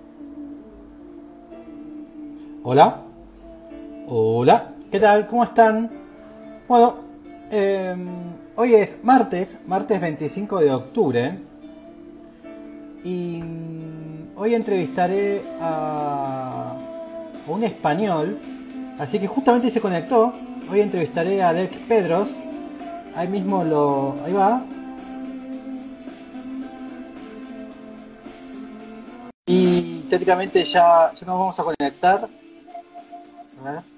Hola, hola, ¿qué tal? ¿Cómo están? Bueno, hoy es martes 25 de octubre, y hoy entrevistaré a un español, así que justamente se conectó. Hoy entrevistaré a Derek Pedros, ahí va, y técnicamente ya nos vamos a conectar. A ver.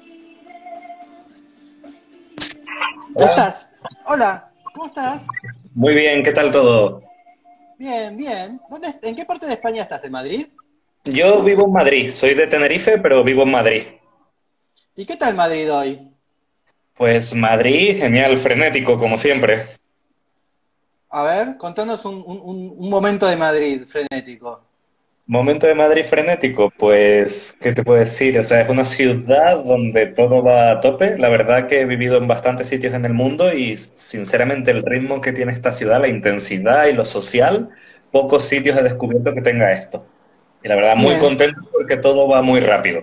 ¿Ya Hola. estás? Hola, ¿cómo estás? Muy bien, ¿qué tal todo? Bien, bien. ¿En qué parte de España estás? ¿En Madrid? Yo vivo en Madrid, soy de Tenerife, pero vivo en Madrid. ¿Y qué tal Madrid hoy? Pues Madrid, genial, frenético, como siempre. A ver, contanos un momento de Madrid frenético. Momento de Madrid frenético, pues, ¿qué te puedo decir? O sea, es una ciudad donde todo va a tope. La verdad que he vivido en bastantes sitios en el mundo y, sinceramente, el ritmo que tiene esta ciudad, la intensidad y lo social, pocos sitios he descubierto que tenga esto. Y la verdad, muy Bien. contento porque todo va muy rápido.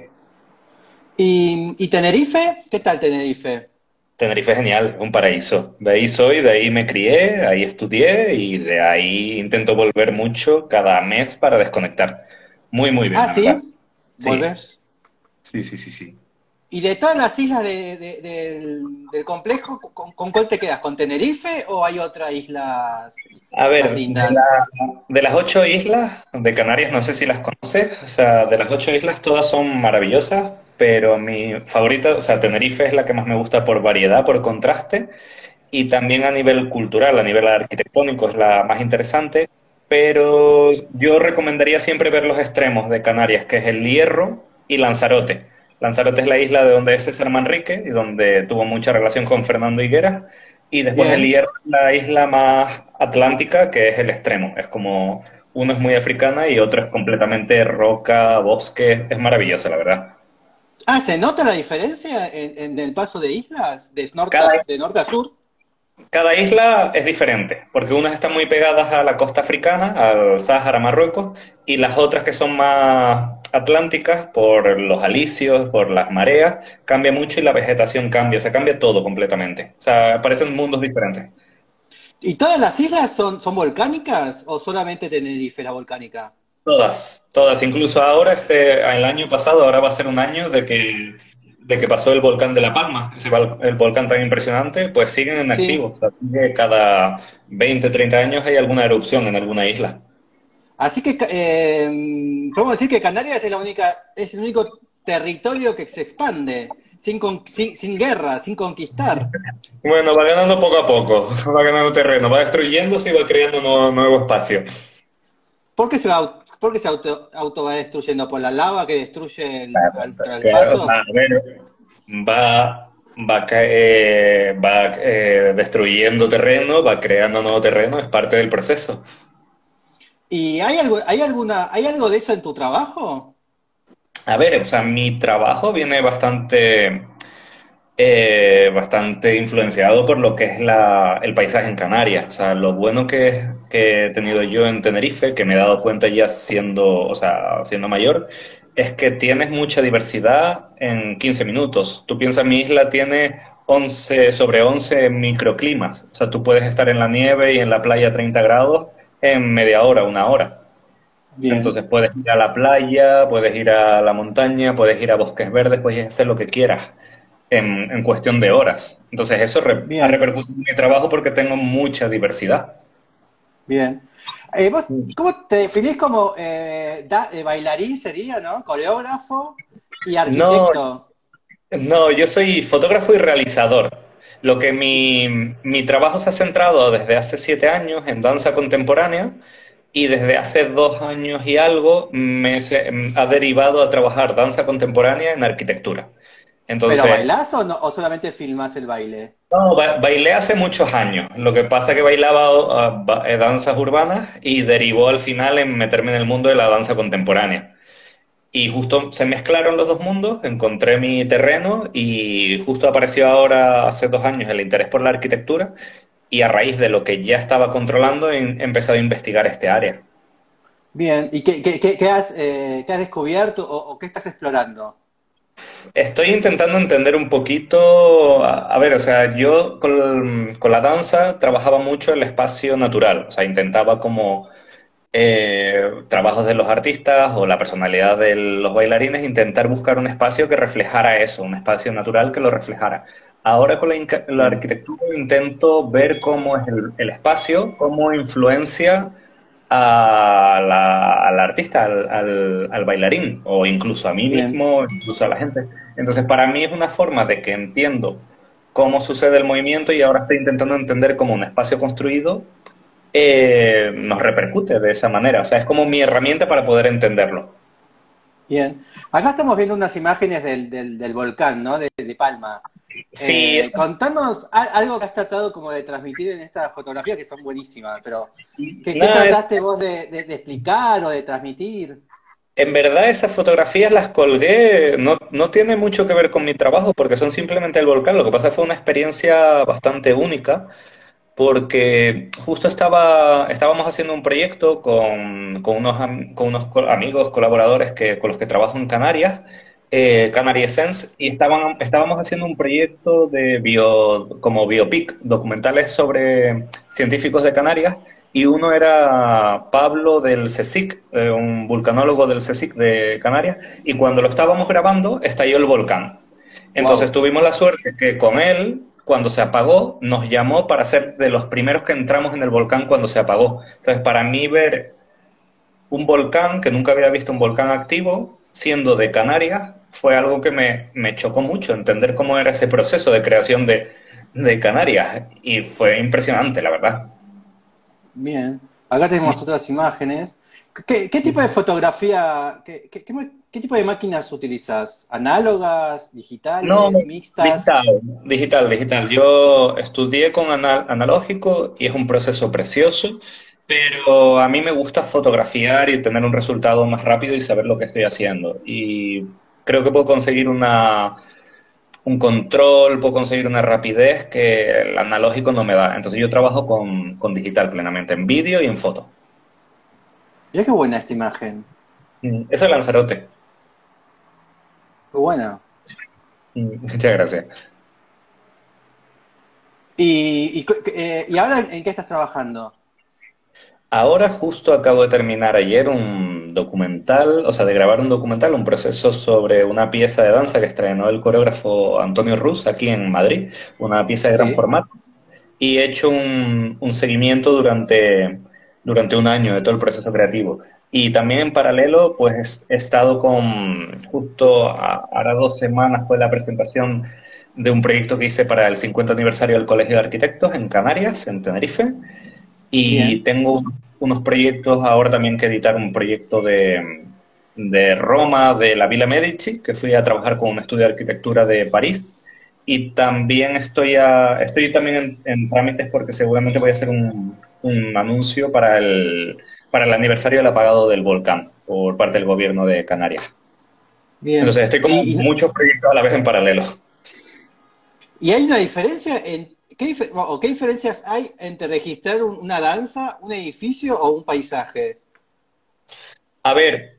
¿Y Tenerife? ¿Qué tal Tenerife? Tenerife es genial, es un paraíso. De ahí soy, de ahí me crié, ahí estudié y de ahí intento volver mucho cada mes para desconectar. Muy, muy bien, Ah, la verdad. sí, Sí, volvés. sí, sí, sí, sí. ¿Y de todas las islas del complejo, con cuál te quedas? ¿Con Tenerife o hay otras islas A más ver, lindas? de las 8 islas de Canarias, no sé si las conoces, o sea, de las 8 islas todas son maravillosas, pero mi favorita, o sea, Tenerife es la que más me gusta por variedad, por contraste. Y también a nivel cultural, a nivel arquitectónico es la más interesante, pero yo recomendaría siempre ver los extremos de Canarias, que es el Hierro y Lanzarote. Lanzarote es la isla de donde es César Manrique y donde tuvo mucha relación con Fernando Higueras, y después el Bien. Hierro es la isla más atlántica, que es el extremo. Es como, uno es muy africana y otro es completamente roca, bosque, es maravilloso, la verdad. Ah, ¿se nota la diferencia en el paso de islas? Cada De norte a sur? Cada isla es diferente, porque unas están muy pegadas a la costa africana, al Sáhara, Marruecos, y las otras que son más atlánticas, por los alisios, por las mareas, cambia mucho y la vegetación cambia, se cambia todo completamente. O sea, parecen mundos diferentes. ¿Y todas las islas son volcánicas o solamente Tenerife la volcánica? Todas, todas, incluso ahora, el año pasado, ahora va a ser un año de que pasó el volcán de La Palma, el volcán tan impresionante, pues siguen en activo. Sí. O sea, sigue cada 20, 30 años hay alguna erupción en alguna isla. Así que podemos decir que Canarias es el único territorio que se expande sin guerra, sin conquistar. Bueno, va ganando poco a poco, va ganando terreno, va destruyéndose y va creando nuevo espacio. ¿Por qué se auto va destruyendo? ¿Por la lava que destruye Claro, al o sea, paso? a ver, va destruyendo terreno, va creando nuevo terreno, es parte del proceso. ¿Y hay algo de eso en tu trabajo? A ver, o sea, mi trabajo viene bastante influenciado por lo que es el paisaje en Canarias. O sea, lo bueno que he tenido yo en Tenerife, que me he dado cuenta ya o sea, siendo mayor, es que tienes mucha diversidad en 15 minutos. Tú piensas, mi isla tiene 11 sobre 11 microclimas. O sea, tú puedes estar en la nieve y en la playa a 30 grados en media hora, una hora. Bien, Entonces puedes ir a la playa, puedes ir a la montaña, puedes ir a bosques verdes, puedes hacer lo que quieras en cuestión de horas. Entonces eso ha bien, repercutido en mi trabajo porque tengo mucha diversidad. bien. ¿Vos cómo te definís como bailarín sería, ¿no? Coreógrafo y No, arquitecto. no, yo soy fotógrafo y realizador. Lo que mi trabajo se ha centrado desde hace 7 años en danza contemporánea y desde hace 2 años y algo ha derivado a trabajar danza contemporánea en arquitectura. ¿Pero Entonces, bailás o solamente filmás el baile? no, bailé hace muchos años. Lo que pasa es que bailaba danzas urbanas y derivó al final en meterme en el mundo de la danza contemporánea. Y justo se mezclaron los dos mundos, encontré mi terreno y justo apareció ahora, hace 2 años, el interés por la arquitectura, y a raíz de lo que ya estaba controlando he empezado a investigar este área. Bien, ¿y qué has descubierto o qué estás explorando? Estoy intentando entender un poquito, a ver, o sea, yo con la danza trabajaba mucho el espacio natural, o sea, intentaba como trabajos de los artistas o la personalidad de los bailarines, intentar buscar un espacio que reflejara eso, un espacio natural que lo reflejara. Ahora con la Bien, arquitectura intento ver cómo es el espacio, cómo influencia al artista, al bailarín, o incluso a mí bien, mismo, incluso a la gente. Entonces, para mí es una forma de que entiendo cómo sucede el movimiento y ahora estoy intentando entender cómo un espacio construido nos repercute de esa manera. O sea, es como mi herramienta para poder entenderlo. bien. Acá estamos viendo unas imágenes del volcán, ¿no? De Palma. Sí, Contanos algo que has tratado como de transmitir en esta fotografía, que son buenísimas, pero ¿qué nada, trataste vos de explicar o de transmitir? en verdad esas fotografías las colgué, no tiene mucho que ver con mi trabajo porque son simplemente el volcán. Lo que pasa fue una experiencia bastante única porque justo estábamos haciendo un proyecto con unos amigos, colaboradores con los que trabajo en Canarias, Canary Essence, y estábamos haciendo un proyecto como biopic, documentales sobre científicos de Canarias, y uno era Pablo del CSIC, un vulcanólogo del CSIC de Canarias, y cuando lo estábamos grabando estalló el volcán. Entonces Wow. tuvimos la suerte que con él, cuando se apagó, nos llamó para ser de los primeros que entramos en el volcán cuando se apagó. Entonces, para mí ver un volcán, que nunca había visto un volcán activo, siendo de Canarias, fue algo que me chocó mucho, entender cómo era ese proceso de creación de Canarias. Y fue impresionante, la verdad. Bien. Acá tenemos otras imágenes. ¿Qué tipo de fotografía, qué tipo de máquinas utilizas? ¿Análogas, No, digitales, mixtas? digital, digital. Yo estudié con analógico y es un proceso precioso, pero a mí me gusta fotografiar y tener un resultado más rápido y saber lo que estoy haciendo. Y creo que puedo conseguir un control, puedo conseguir una rapidez que el analógico no me da. Entonces yo trabajo con digital plenamente, en vídeo y en foto. Mirá qué buena esta imagen. Eso es Lanzarote. Qué buena. Muchas gracias. ¿Y ahora en qué estás trabajando? Ahora justo acabo de terminar ayer un documental, o sea, de grabar un documental, un proceso sobre una pieza de danza que estrenó el coreógrafo Antonio Rus aquí en Madrid, una pieza de gran Sí, formato, y he hecho un seguimiento durante un año de todo el proceso creativo. Y también en paralelo, pues he estado ahora 2 semanas fue la presentación de un proyecto que hice para el 50 aniversario del Colegio de Arquitectos en Canarias, en Tenerife. Y bien, tengo unos proyectos ahora también que editar un proyecto de Roma, de la Villa Medici, que fui a trabajar con un estudio de arquitectura de París. Y también estoy también en trámites porque seguramente voy a hacer un anuncio para el aniversario del apagado del volcán por parte del gobierno de Canarias. bien. Entonces estoy como muchos proyectos a la vez en paralelo. ¿Y hay una diferencia en qué diferencias hay entre registrar una danza, un edificio o un paisaje? A ver,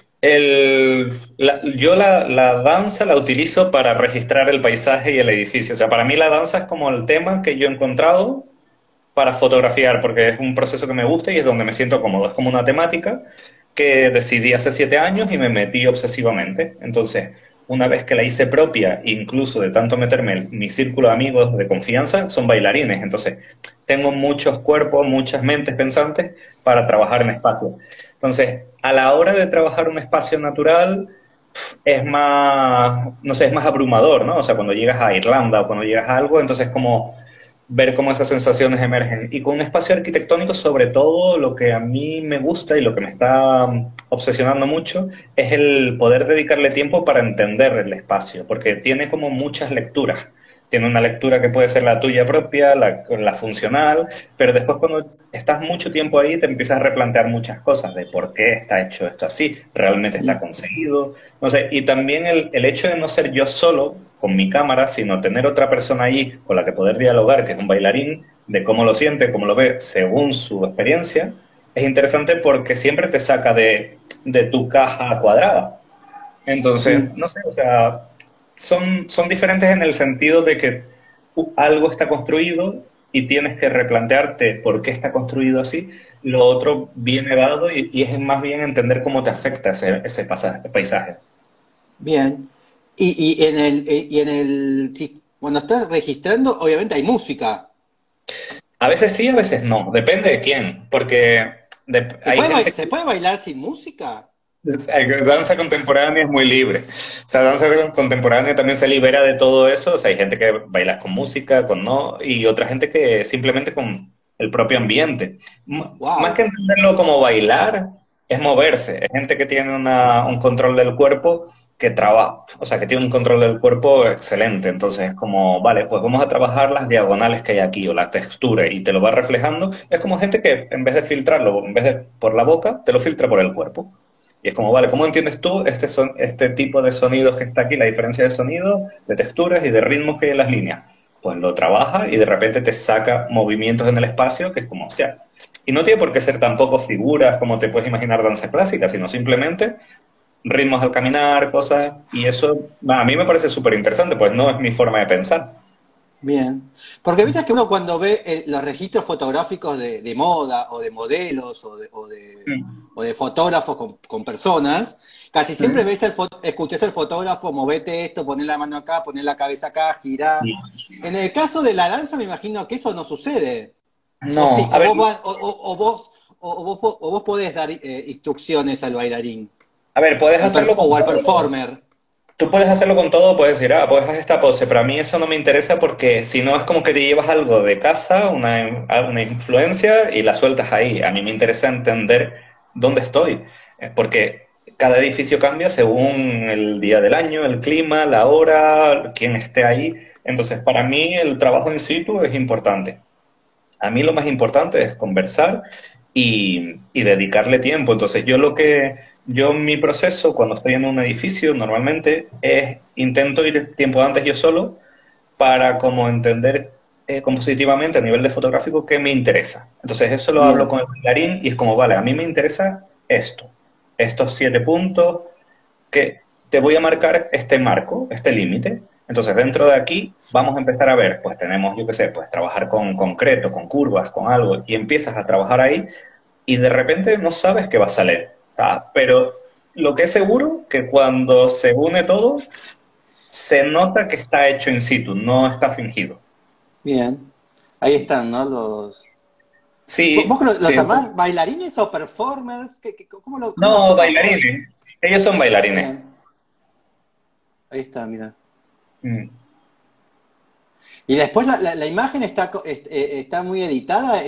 yo la danza la utilizo para registrar el paisaje y el edificio. O sea, para mí la danza es como el tema que yo he encontrado para fotografiar, porque es un proceso que me gusta y es donde me siento cómodo. Es como una temática que decidí hace 7 años y me metí obsesivamente. Entonces, una vez que la hice propia, incluso de tanto meterme en mi círculo de amigos de confianza, son bailarines. Entonces, tengo muchos cuerpos, muchas mentes pensantes para trabajar en espacio. Entonces, a la hora de trabajar un espacio natural, es más, no sé, es más abrumador, ¿no? O sea, cuando llegas a Irlanda o cuando llegas a algo, entonces como ver cómo esas sensaciones emergen. Y con un espacio arquitectónico, sobre todo, lo que a mí me gusta y lo que me está obsesionando mucho es el poder dedicarle tiempo para entender el espacio, porque tiene como muchas lecturas. Tiene una lectura que puede ser la tuya propia, la funcional, pero después cuando estás mucho tiempo ahí te empiezas a replantear muchas cosas de por qué está hecho esto así, realmente está conseguido, no sé, y también el hecho de no ser yo solo con mi cámara, sino tener otra persona allí con la que poder dialogar, que es un bailarín, de cómo lo siente, cómo lo ve, según su experiencia, es interesante porque siempre te saca de tu caja cuadrada. Entonces, Mm, no sé, o sea, son diferentes en el sentido de que algo está construido y tienes que replantearte por qué está construido así. Lo otro viene dado y es más bien entender cómo te afecta ese paisaje. bien. Cuando estás registrando, obviamente hay música. A veces sí, a veces no, depende de quién, porque hay gente. ¿Se puede bailar sin música? Danza contemporánea es muy libre. O sea, danza contemporánea también se libera de todo eso. O sea, hay gente que baila con música, con no, y otra gente que simplemente con el propio ambiente. Más que Wow, entenderlo como bailar, es moverse. Hay gente que tiene un control del cuerpo que trabaja, o sea, que tiene un control del cuerpo excelente. Entonces es como, vale, pues vamos a trabajar las diagonales que hay aquí o la textura y te lo va reflejando. Es como gente que en vez de filtrarlo, en vez de por la boca, te lo filtra por el cuerpo. Y es como, vale, ¿cómo entiendes tú este tipo de sonidos que está aquí, la diferencia de sonido, de texturas y de ritmos que hay en las líneas? Pues lo trabaja y de repente te saca movimientos en el espacio que es como, hostia. Y no tiene por qué ser tampoco figuras como te puedes imaginar danza clásica, sino simplemente ritmos al caminar, cosas. Y eso a mí me parece súper interesante, pues no es mi forma de pensar. bien. Porque viste que uno cuando ve los registros fotográficos de moda o de modelos Mm. o de fotógrafos con personas, casi siempre Mm. ves escuchás al fotógrafo, movete esto, poner la mano acá, poner la cabeza acá, girar. Sí. En el caso de la danza me imagino que eso no sucede. O sí, No, a ver, o vos podés dar instrucciones al bailarín puedes hacerlo con o al todo. performer. Tú puedes hacerlo con todo, puedes decir, pues haz esta pose, pero a mí eso no me interesa porque si no es como que te llevas algo de casa, una influencia y la sueltas ahí. A mí me interesa entender dónde estoy, porque cada edificio cambia según el día del año, el clima, la hora, quién esté ahí. Entonces, para mí el trabajo in situ es importante. A mí lo más importante es conversar y dedicarle tiempo. Entonces, mi proceso cuando estoy en un edificio normalmente es intento ir tiempo antes yo solo para como entender compositivamente a nivel de fotográfico qué me interesa. Entonces, eso lo hablo Bien, con el bailarín y es como, vale, a mí me interesa esto, estos 7 puntos, que te voy a marcar este marco, este límite. Entonces, dentro de aquí vamos a empezar a ver, pues tenemos, yo qué sé, pues trabajar con concreto, con curvas, con algo, y empiezas a trabajar ahí y de repente no sabes qué va a salir. O sea, pero lo que es seguro que cuando se une todo, se nota que está hecho in situ, no está fingido. bien. Ahí están, ¿no? ¿Vos Sí, los sí. llamás bailarines o performers? ¿Cómo los No, tomás vos? bailarines. Ellos son bailarines. Bien, ahí está, mira. Mm. Y después la imagen está muy editada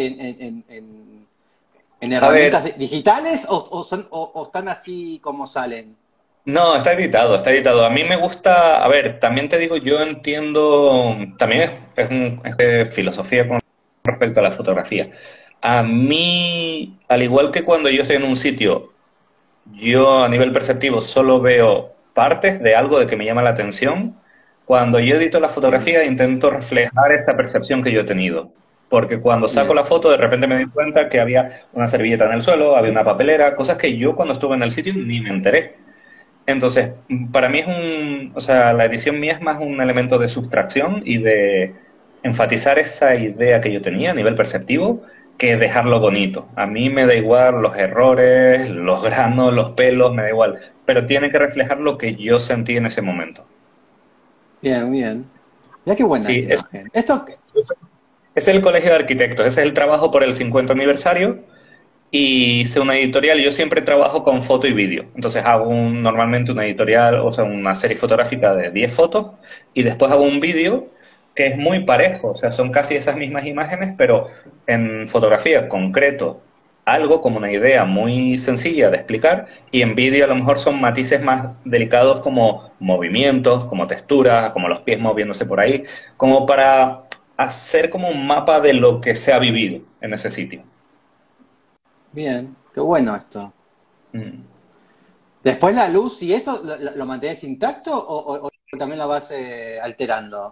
en A ver, herramientas digitales o están así como salen. no, está editado, está editado. A mí me gusta, a ver, también te digo, yo entiendo, también es de filosofía con respecto a la fotografía. A mí, al igual que cuando yo estoy en un sitio, yo a nivel perceptivo solo veo partes de algo de que me llama la atención. Cuando yo edito la Bien, fotografía intento reflejar esta percepción que yo he tenido. Porque cuando saco la bien, foto de repente me di cuenta que había una servilleta en el suelo, había una papelera, cosas que yo cuando estuve en el sitio ni me enteré. Entonces, para mí o sea, la edición mía es más un elemento de sustracción y de enfatizar esa idea que yo tenía a nivel perceptivo que dejarlo bonito. A mí me da igual los errores, los granos, los pelos, me da igual, pero tiene que reflejar lo que yo sentí en ese momento. bien, bien. Mira qué buena Sí, esta imagen. Esto, es el Colegio de Arquitectos, ese es el trabajo por el 50 aniversario y hice una editorial. Yo siempre trabajo con foto y vídeo. Entonces hago normalmente una editorial, o sea, una serie fotográfica de 10 fotos y después hago un vídeo que es muy parejo. O sea, son casi esas mismas imágenes, pero en fotografía concreto. Algo como una idea muy sencilla de explicar y en vídeo a lo mejor son matices más delicados como movimientos, como texturas, como los pies moviéndose por ahí, como para hacer como un mapa de lo que se ha vivido en ese sitio. bien, qué bueno esto. Mm. Después la luz y eso, ¿lo mantenés intacto o también lo vas alterando?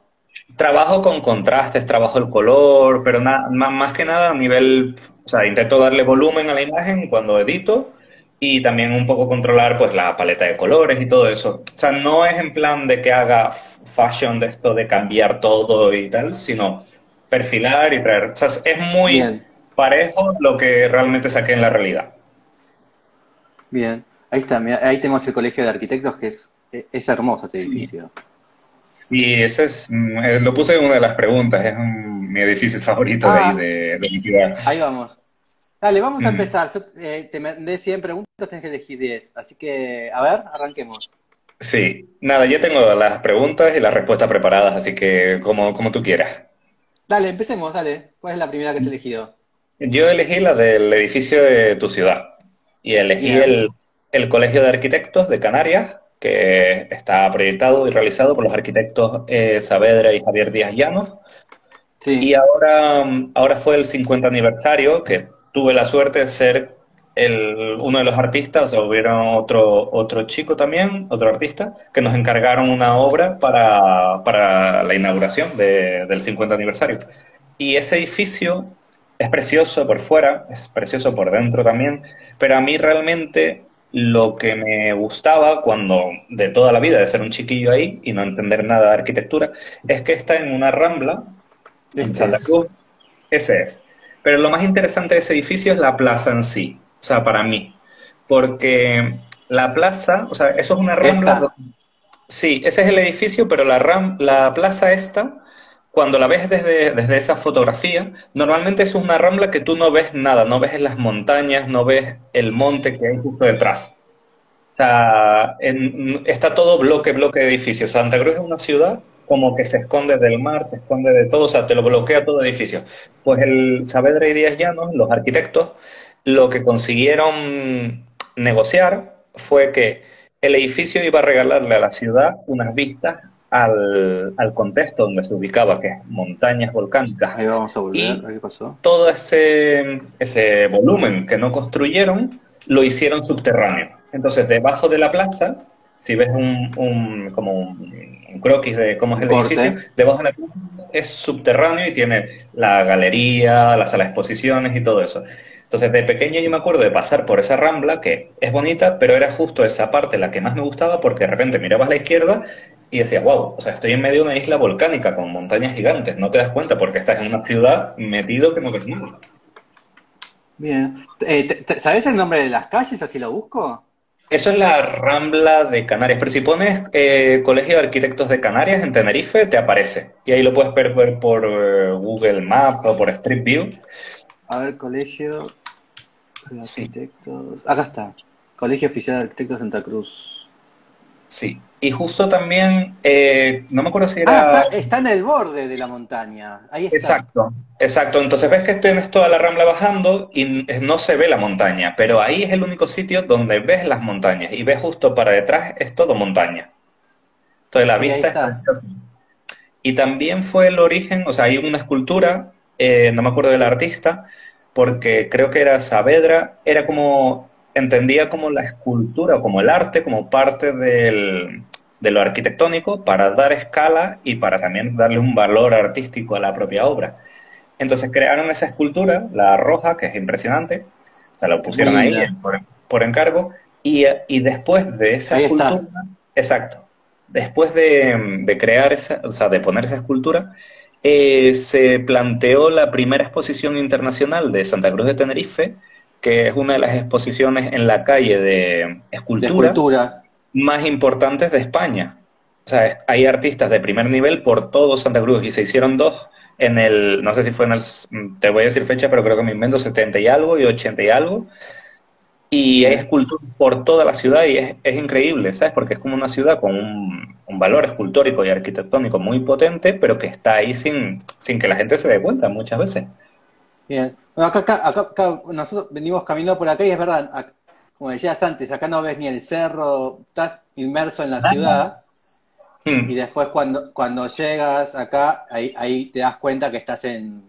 Trabajo con contrastes, trabajo el color, pero más que nada a nivel, o sea, intento darle volumen a la imagen cuando edito y también un poco controlar pues la paleta de colores y todo eso. O sea, no es en plan de que haga fashion de esto de cambiar todo y tal, sino perfilar y traer. O sea, es muy Bien, parejo lo que realmente saqué en la realidad. bien. Ahí está, mirá, ahí tenemos el Colegio de Arquitectos, que es hermoso este Sí, edificio. sí, ese es, lo puse en una de las preguntas, es mi edificio favorito de ahí, Ah, de mi ciudad. ahí vamos. Dale, vamos a Ujú. empezar. Yo, te mandé 100 preguntas, tenés que elegir 10. Así que, a ver, arranquemos. Sí, nada, ya tengo las preguntas y las respuestas preparadas, así que como tú quieras. Dale, empecemos, dale. ¿Cuál es la primera que has elegido? Yo elegí la del edificio de tu ciudad y elegí Bien. el Colegio de Arquitectos de Canarias, que está proyectado y realizado por los arquitectos Saavedra y Javier Díaz Llanos. Y Sí. ahora fue el 50 aniversario, que tuve la suerte de ser uno de los artistas, o sea, hubieron otro chico también, otro artista, que nos encargaron una obra para la inauguración del 50 aniversario. Y ese edificio es precioso por fuera, es precioso por dentro también, pero a mí realmente lo que me gustaba cuando, de toda la vida, de ser un chiquillo ahí y no entender nada de arquitectura, es que está en una rambla en Este Santa es. Cruz, ese es. Pero lo más interesante de ese edificio es la plaza en sí, o sea, para mí. Porque la plaza, o sea, eso es una rambla. Esta. Sí, ese es el edificio, pero la plaza esta, cuando la ves desde esa fotografía, normalmente es una rambla que tú no ves nada, no ves las montañas, no ves el monte que hay justo detrás. O sea, está todo bloque de edificios. Santa Cruz es una ciudad como que se esconde del mar, se esconde de todo, o sea, te lo bloquea todo edificio. Pues el Saavedra y Díaz Llanos, los arquitectos, lo que consiguieron negociar fue que el edificio iba a regalarle a la ciudad unas vistas al contexto donde se ubicaba, que es montañas volcánicas. Ahí vamos a volver. A Y ver qué pasó. todo ese volumen que no construyeron lo hicieron subterráneo. Entonces, debajo de la plaza, si ves como un croquis de cómo es Un el edificio, corte. debajo de la plaza es subterráneo y tiene la galería, la sala de exposiciones y todo eso. Entonces, de pequeño yo me acuerdo de pasar por esa rambla, que es bonita, pero era justo esa parte la que más me gustaba porque de repente mirabas a la izquierda y decías, wow, o sea, estoy en medio de una isla volcánica con montañas gigantes. No te das cuenta porque estás en una ciudad metido que no ves nada. Bien. ¿Sabes el nombre de las calles? Así lo busco. Eso es la Rambla de Canarias, pero si pones Colegio de Arquitectos de Canarias en Tenerife, te aparece. Y ahí lo puedes ver por Google Maps o por Street View. A ver, Colegio de Sí, Arquitectos. Acá está. Colegio Oficial de Arquitectos Santa Cruz. sí. Y justo también, no me acuerdo si Ah, era. está en el borde de la montaña. Ahí está. Exacto, exacto. Entonces ves que tienes toda la Rambla bajando y no se ve la montaña, pero ahí es el único sitio donde ves las montañas y ves justo para detrás es todo montaña. Entonces la Sí, ahí vista es está. preciosa. Y también fue el origen, o sea, hay una escultura, no me acuerdo del artista, porque creo que era Saavedra, era como, entendía como la escultura o como el arte, como parte de lo arquitectónico para dar escala y para también darle un valor artístico a la propia obra. Entonces crearon esa escultura, la roja, que es impresionante, se la Es muy pusieron ahí linda. por encargo, y después de esa Ahí escultura, está. exacto, después de crear esa, o sea, de poner esa escultura, se planteó la primera exposición internacional de Santa Cruz de Tenerife, que es una de las exposiciones en la calle de De escultura escultura. más importantes de España. O sea, hay artistas de primer nivel por todo Santa Cruz y se hicieron dos no sé si fue te voy a decir fecha, pero creo que me invento 70 y algo y 80 y algo. Y hay Bien. esculturas por toda la ciudad y es increíble, ¿sabes? Porque es como una ciudad con un valor escultórico y arquitectónico muy potente, pero que está ahí sin que la gente se dé cuenta muchas veces. Bien. Bueno, acá nosotros venimos caminando por acá y es verdad, como decías antes, acá no ves ni el cerro, estás inmerso en la ciudad y Hmm. después cuando llegas acá, ahí te das cuenta que estás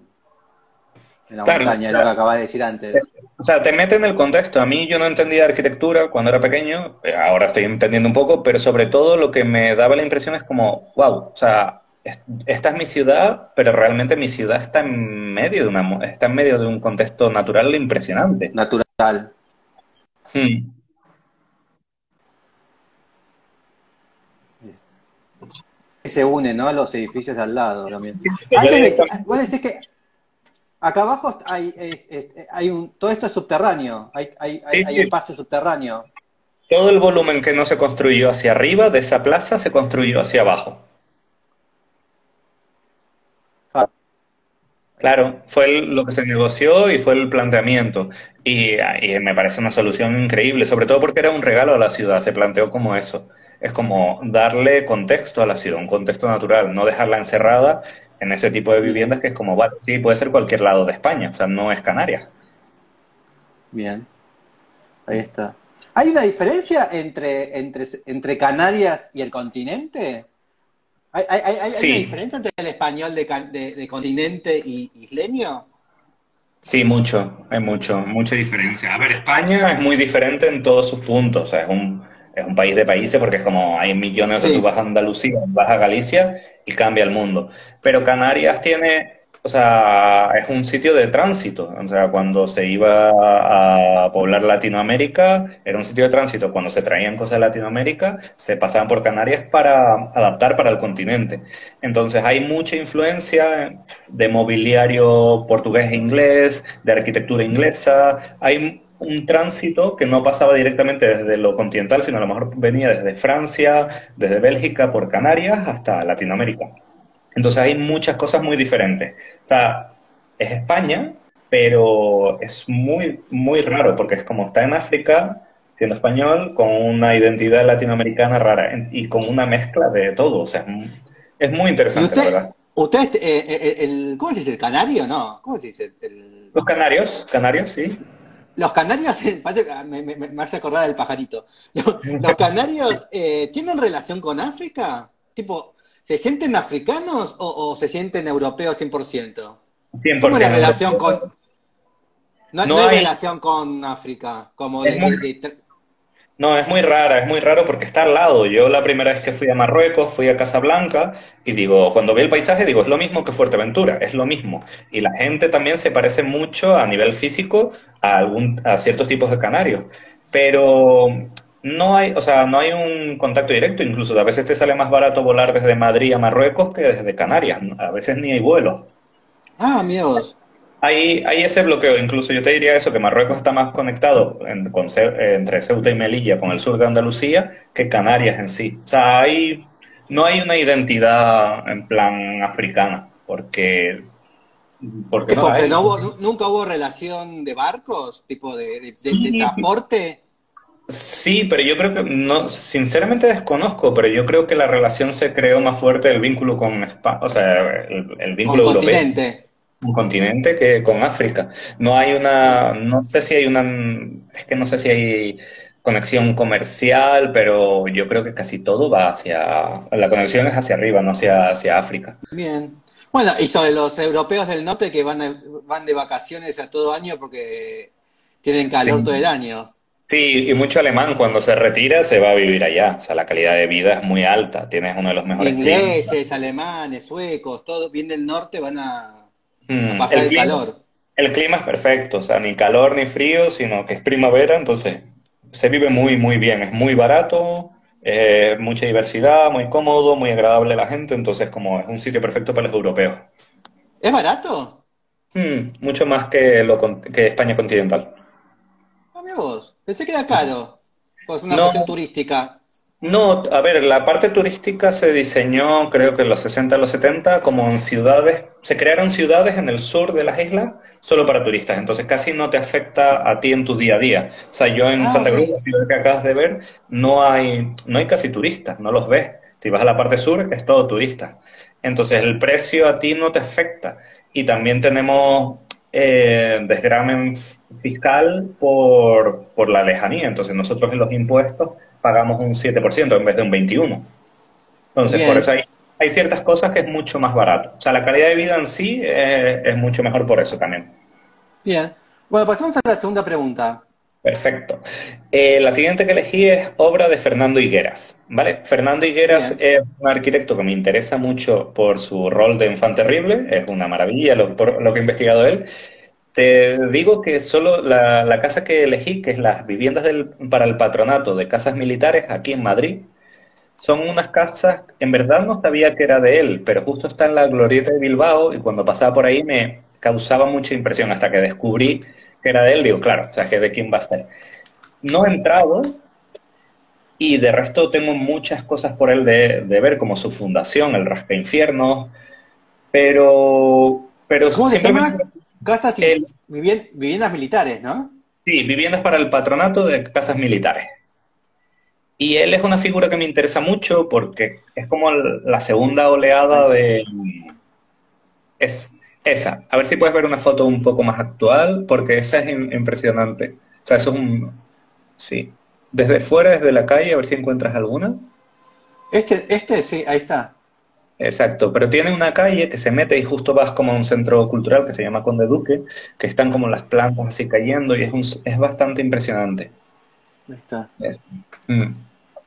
en la Claro, montaña, es lo que acabas de decir antes. o sea, te mete en el contexto. A mí yo no entendía arquitectura cuando era pequeño, ahora estoy entendiendo un poco, pero sobre todo lo que me daba la impresión es como, wow, o sea, esta es mi ciudad, pero realmente mi ciudad está en medio de está en medio de un contexto natural impresionante. Natural. Hmm. Se unen, ¿no? Los edificios de al lado también. Sí, yo Vos decís que acá abajo hay todo esto es subterráneo, sí, hay sí. espacio subterráneo. Todo el volumen que no se construyó hacia arriba de esa plaza se construyó hacia abajo. Ah, Claro, fue lo que se negoció y fue el planteamiento. Y me parece una solución increíble, sobre todo porque era un regalo a la ciudad, se planteó como eso. Es como darle contexto a la ciudad, un contexto natural, no dejarla encerrada en ese tipo de viviendas bien, que es como, vale, sí, puede ser cualquier lado de España, o sea, no es Canarias. bien, ahí está. ¿Hay una diferencia entre Canarias y el continente? ¿Hay una Sí, diferencia entre el español de continente y isleño? sí, mucho, hay mucha diferencia. A ver, España es muy diferente en todos sus puntos, o sea, es un país de países porque es como hay millones, o sea, tú Sí, vas a Andalucía, vas a Galicia y cambia el mundo. Pero Canarias tiene, o sea, es un sitio de tránsito, o sea, cuando se iba a poblar Latinoamérica, era un sitio de tránsito, cuando se traían cosas de Latinoamérica, se pasaban por Canarias para adaptar para el continente. Entonces hay mucha influencia de mobiliario portugués e inglés, de arquitectura inglesa. Hay un tránsito que no pasaba directamente desde lo continental, sino a lo mejor venía desde Francia, desde Bélgica, por Canarias hasta Latinoamérica. Entonces hay muchas cosas muy diferentes. O sea, es España, pero es muy raro porque es como está en África, siendo español, con una identidad latinoamericana rara y con una mezcla de todo. O sea, es muy ¿y interesante, la verdad. usted, ¿cómo se dice? ¿El canario? No, ¿cómo se dice? Los canarios, sí. Los canarios, me hace acordar del pajarito. ¿Los canarios tienen relación con África? Tipo, ¿se sienten africanos o se sienten europeos 100%? ¿Cómo es la 100% relación europeo. con... No, no No hay hay, relación con África, como es muy, no, es muy rara, es muy raro porque está al lado. Yo la primera vez que fui a Marruecos, fui a Casablanca y digo, cuando vi el paisaje, digo, es lo mismo que Fuerteventura, es lo mismo. Y la gente también se parece mucho a nivel físico a ciertos tipos de canarios. Pero no hay, o sea, no hay un contacto directo, incluso a veces te sale más barato volar desde Madrid a Marruecos que desde Canarias. A veces ni hay vuelos. Ah, mira vos. Hay ese bloqueo, incluso yo te diría eso, que Marruecos está más conectado entre Ceuta y Melilla con el sur de Andalucía que Canarias en sí. O sea, no hay una identidad en plan africana, porque ¿Que no la porque hay. no hubo, nunca hubo relación de barcos, tipo de Sí, sí, transporte? sí, pero yo creo que, no, sinceramente desconozco, pero yo creo que la relación se creó más fuerte el vínculo con España, o sea, el Con vínculo europeo. continente. Un continente que con África. No hay no sé si hay es que no sé si hay conexión comercial, pero yo creo que casi todo va la conexión es hacia arriba, no hacia África. Bien. Bueno, y sobre los europeos del norte que van de vacaciones a todo año porque tienen calor todo el Sí. año. Sí, y mucho alemán cuando se retira se va a vivir allá. O sea, la calidad de vida es muy alta, tienes uno de los mejores climas. Ingleses, alemanes, suecos, todos bien del norte van a Mm, pasar el calor. el clima es perfecto, o sea, ni calor ni frío, sino que es primavera, entonces se vive muy bien, es muy barato, mucha diversidad, muy cómodo, muy agradable la gente, entonces como es un sitio perfecto para los europeos. ¿Es barato? Mucho más que España continental. Ah, mira vos. Pensé que era caro. Pues una No, cuestión turística. no, a ver, la parte turística se diseñó, creo que en los 60 los 70 como en ciudades, se crearon ciudades en el sur de las islas solo para turistas, entonces casi no te afecta a ti en tu día a día. O sea, yo en Ah, Santa ok. Cruz, la ciudad que acabas de ver, no hay casi turistas, no los ves. Si vas a la parte sur, es todo turista. Entonces el precio a ti no te afecta. Y también tenemos desgramen fiscal por la lejanía, entonces nosotros en los impuestos pagamos un 7% en vez de un 21%. Entonces, por eso Bien, hay ciertas cosas que es mucho más barato. O sea, la calidad de vida en sí es mucho mejor por eso también. bien. Bueno, pasemos a la segunda pregunta. Perfecto. La siguiente que elegí es obra de Fernando Higueras, ¿vale? Fernando Higueras Bien. es un arquitecto que me interesa mucho por su rol de Infante Terrible, es una maravilla por lo que ha investigado él. Te digo que solo la casa que elegí, que es las viviendas para el patronato de casas militares aquí en Madrid, son unas casas, en verdad no sabía que era de él, pero justo está en la Glorieta de Bilbao y cuando pasaba por ahí me causaba mucha impresión hasta que descubrí que era de él. Digo, claro, o sea, que de quién va a ser. No he entrado y de resto tengo muchas cosas por él de ver, como su fundación, el Rascainfiernos, pero ¿Cómo se simplemente llama? Casas y él, viviendas militares, ¿no? sí, viviendas para el patronato de casas militares. Y él es una figura que me interesa mucho porque es como la segunda Ahí oleada está. de... Es esa. A ver si puedes ver una foto un poco más actual, porque esa es impresionante. O sea, eso es un... Sí. Desde fuera, desde la calle, a ver si encuentras alguna. Este sí, ahí está. Exacto, pero tiene una calle que se mete y justo vas como a un centro cultural que se llama Conde Duque, que están como las plantas así cayendo y es bastante impresionante. Ahí está. Mm.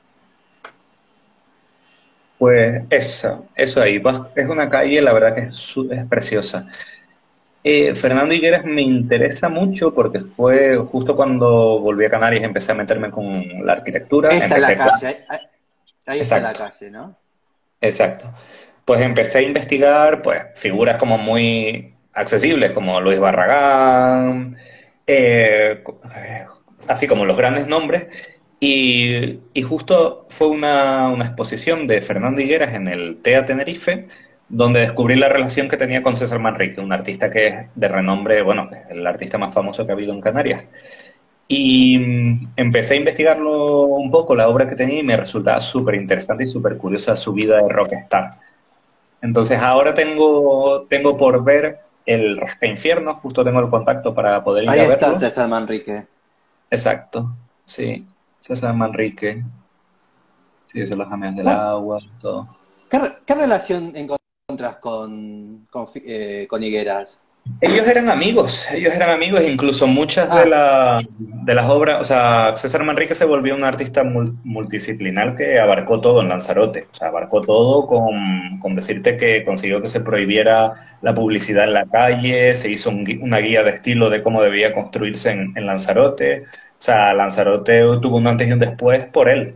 Pues eso ahí. Es una calle, la verdad que es preciosa. Fernando Higueras me interesa mucho porque fue justo cuando volví a Canarias, empecé a meterme con la arquitectura, Esta es la empecé con... calle, ahí está la Exacto, calle, ¿no? exacto. Pues empecé a investigar pues figuras como muy accesibles, como Luis Barragán, eh, así como los grandes nombres, y justo fue una exposición de Fernando Higueras en el TEA Tenerife, donde descubrí la relación que tenía con César Manrique, un artista que es de renombre, bueno, que es el artista más famoso que ha habido en Canarias. Y empecé a investigarlo un poco, la obra que tenía, y me resultaba súper interesante y súper curiosa su vida de rockstar. Entonces ahora tengo por ver el Rascainfierno, justo tengo el contacto para poder ir Ahí a está verlo. César Manrique. Exacto, sí, César Manrique, sí, son los James del ¿Cuál- Agua, todo. ¿Qué relación encontrás con Higueras? Ellos eran amigos, incluso muchas Ah, de las obras, o sea, César Manrique se volvió un artista multidisciplinar que abarcó todo en Lanzarote, o sea, abarcó todo con decirte que consiguió que se prohibiera la publicidad en la calle, se hizo una guía de estilo de cómo debía construirse en Lanzarote, o sea, Lanzarote tuvo un antes y un después por él.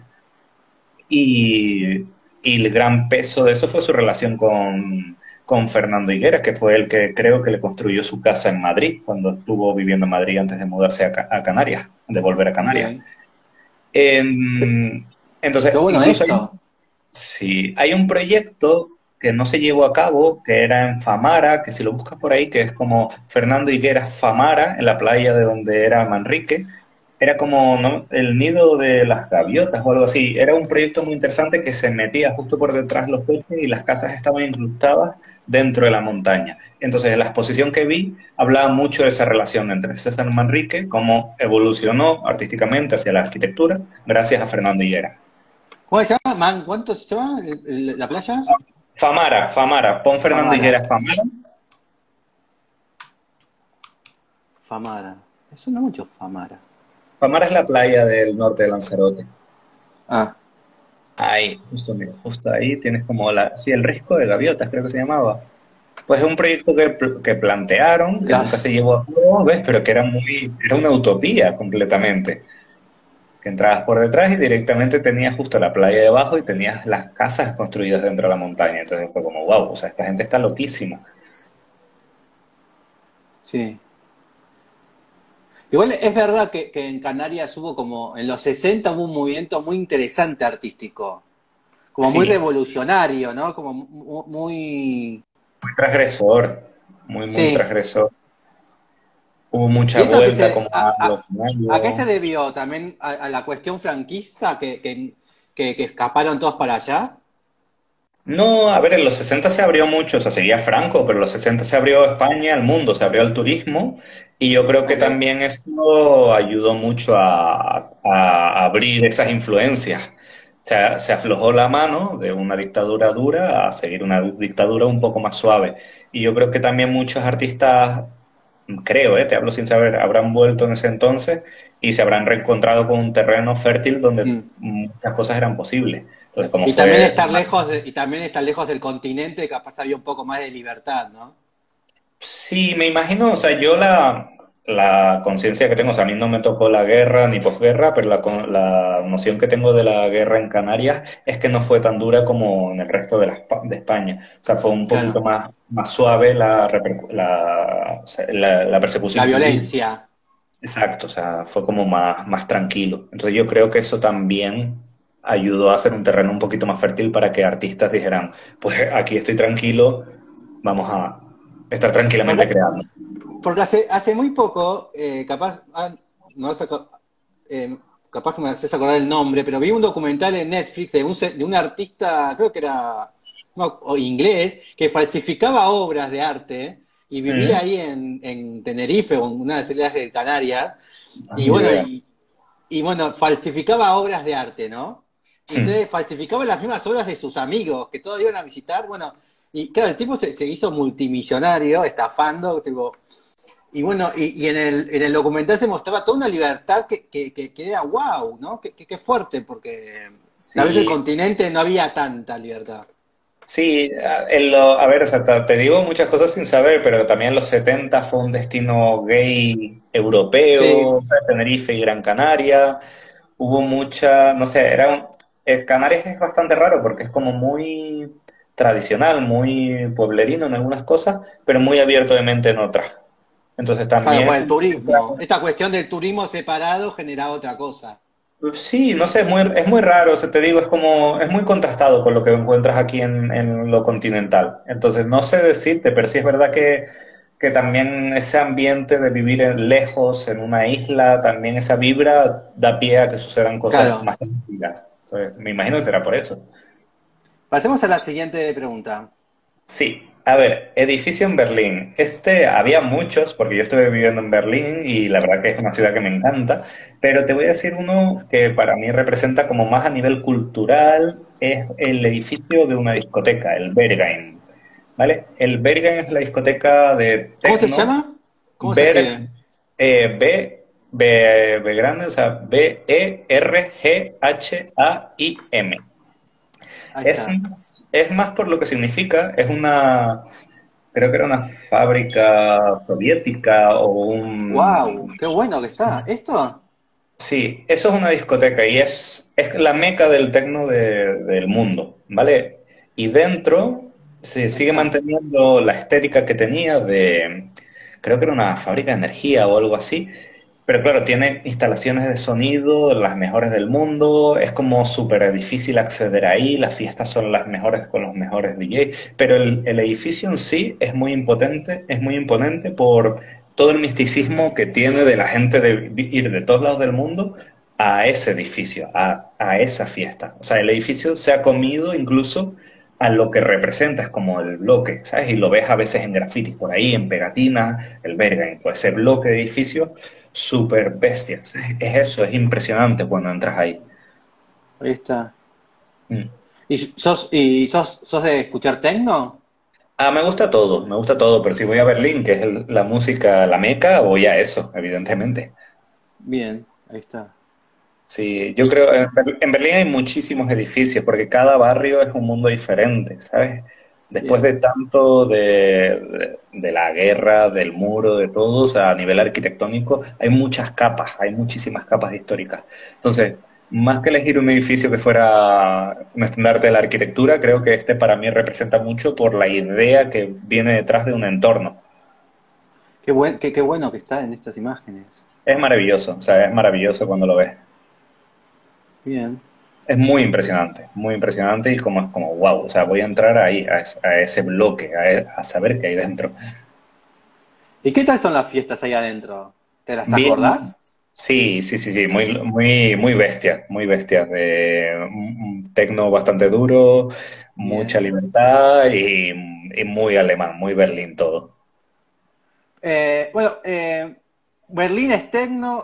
Y, y el gran peso de eso fue su relación con Fernando Higueras, que fue el que creo que le construyó su casa en Madrid, cuando estuvo viviendo en Madrid antes de mudarse a Canarias, de volver a Canarias. bien. Qué, qué Entonces, bueno incluso esto. sí, hay un proyecto que no se llevó a cabo, que era en Famara, que si lo buscas por ahí, que es como Fernando Higueras Famara, en la playa de donde era Manrique, era como ¿no? el nido de las gaviotas o algo así. Era un proyecto muy interesante que se metía justo por detrás de los coches y las casas estaban incrustadas dentro de la montaña. Entonces, en la exposición que vi hablaba mucho de esa relación entre César Manrique, cómo evolucionó artísticamente hacia la arquitectura gracias a Fernando Higueras. ¿Cómo se llama? ¿Cuánto se llama la playa? Famara, pon Fernando Famara. Higueras Famara. Famara. Me suena mucho Famara. Famara es la playa del norte de Lanzarote. Ah, Ahí, justo, mira, justo ahí tienes como sí, el Risco de Gaviotas, creo que se llamaba. Pues es un proyecto que plantearon, que nunca las, se llevó a cabo, ¿ves? Pero que era una utopía completamente. Que entrabas por detrás y directamente tenías justo la playa debajo y tenías las casas construidas dentro de la montaña. Entonces fue como, wow, o sea, esta gente está loquísima. sí. Igual es verdad que en Canarias hubo como, en los 60 hubo un movimiento muy interesante artístico, como muy Sí, revolucionario, ¿no? Como muy... muy transgresor, muy Sí. transgresor. Hubo ¿Y mucha eso vuelta como a los a qué se malos. debió? ¿También a la cuestión franquista que escaparon todos para allá? No, a ver, en los 60 se abrió mucho, o sea, seguía Franco, pero en los 60 se abrió España al mundo, se abrió al turismo, y yo creo que Ok. también eso ayudó mucho a abrir esas influencias. O sea, se aflojó la mano de una dictadura dura a seguir una dictadura un poco más suave. Y yo creo que también muchos artistas creo, te hablo sin saber, habrán vuelto en ese entonces y se habrán reencontrado con un terreno fértil donde Mm. muchas cosas eran posibles. Entonces, como Y también fue, estar lejos y también estar lejos del continente, capaz había un poco más de libertad, ¿no? sí, me imagino, o sea, yo la conciencia que tengo, o sea, a mí no me tocó la guerra ni posguerra, pero la noción que tengo de la guerra en Canarias es que no fue tan dura como en el resto de España. O sea, fue un poquito Claro. más suave o sea, la La persecución que hubo. violencia. Exacto, o sea, fue como más tranquilo. Entonces yo creo que eso también ayudó a hacer un terreno un poquito más fértil para que artistas dijeran, pues aquí estoy tranquilo, vamos a estar tranquilamente Porque, creando. porque hace muy poco, capaz, me vas a capaz que me haces acordar el nombre, pero vi un documental en Netflix de un artista, creo que era o inglés, que falsificaba obras de arte y vivía Mm. ahí en Tenerife, o en una de las islas de Canarias, Ah, y ni bueno, idea. y bueno, falsificaba obras de arte, ¿no? Y Mm. entonces falsificaba las mismas obras de sus amigos que todos iban a visitar, bueno, y claro, el tipo se hizo multimillonario estafando, tipo, y bueno, y en el documental se mostraba toda una libertad que era wow, ¿no? Que fuerte, porque tal vez el Sí, continente no había tanta libertad. sí, a ver, o sea, te digo muchas cosas sin saber, pero también en los 70 fue un destino gay europeo, o Sí, sea, Tenerife y Gran Canaria. Hubo mucha, no sé, Canarias es bastante raro porque es como muy tradicional, muy pueblerino en algunas cosas, pero muy abierto de mente en otras. Entonces claro, por también, el turismo. Esta cuestión del turismo separado generaba otra cosa. sí, no sé, es muy raro, o sea, te digo, es muy contrastado con lo que encuentras aquí en lo continental. Entonces no sé decirte, pero sí es verdad que también ese ambiente de vivir lejos, en una isla, también esa vibra da pie a que sucedan cosas Claro. más tranquilas. Entonces, me imagino que será por eso. Pasemos a la siguiente pregunta. Sí, a ver, edificio en Berlín. Había muchos, porque yo estuve viviendo en Berlín y la verdad que es una ciudad que me encanta, pero te voy a decir uno que para mí representa como más a nivel cultural, es el edificio de una discoteca, el Berghain, ¿vale? El Berghain es la discoteca de ¿Cómo se techno, llama? ¿Cómo se Berg, escribe? B grande, o sea, Berghaim. Ahí Es, está. es más por lo que significa, creo que era una fábrica soviética o ¡Wow! ¡Qué bueno que está! ¿Esto? Sí, eso es una discoteca y es la meca del tecno del mundo, ¿vale? Y dentro se Ahí sigue está. manteniendo la estética que tenía creo que era una fábrica de energía o algo así, pero claro, tiene instalaciones de sonido, las mejores del mundo, es como súper difícil acceder ahí, las fiestas son las mejores con los mejores DJs, pero el edificio en sí es muy imponente por todo el misticismo que tiene de la gente de ir de todos lados del mundo a ese edificio, a esa fiesta. O sea, el edificio se ha comido incluso a lo que representa, es como el bloque, ¿sabes? Y lo ves a veces en grafitis por ahí, en pegatinas, el Berghain, pues ese bloque de edificio súper bestia. ¿Sabes? Es eso, es impresionante cuando entras ahí. Ahí está. Mm. ¿Y sos de escuchar techno? Ah, me gusta todo, pero si voy a Berlín, que es la música, la meca, voy a eso, evidentemente. Bien, ahí está. Sí, yo Y, creo, en Berlín hay muchísimos edificios, porque cada barrio es un mundo diferente, ¿sabes? Después bien. de tanto de la guerra, del muro, de todo, o sea, a nivel arquitectónico, hay muchas capas, hay muchísimas capas históricas. Entonces, más que elegir un edificio que fuera un estandarte de la arquitectura, creo que este para mí representa mucho por la idea que viene detrás de un entorno. Qué bueno que está en estas imágenes. Es maravilloso, o sea, es maravilloso cuando lo ves. Bien. Es muy impresionante y como wow, o sea, voy a entrar ahí, a ese bloque, a saber qué hay dentro. ¿Y qué tal son las fiestas ahí adentro? ¿Te las Bien, acordás? sí, sí, sí, sí, muy bestia, de un tecno bastante duro, mucha Bien. libertad y muy alemán, muy Berlín todo. Bueno, Berlín es techno,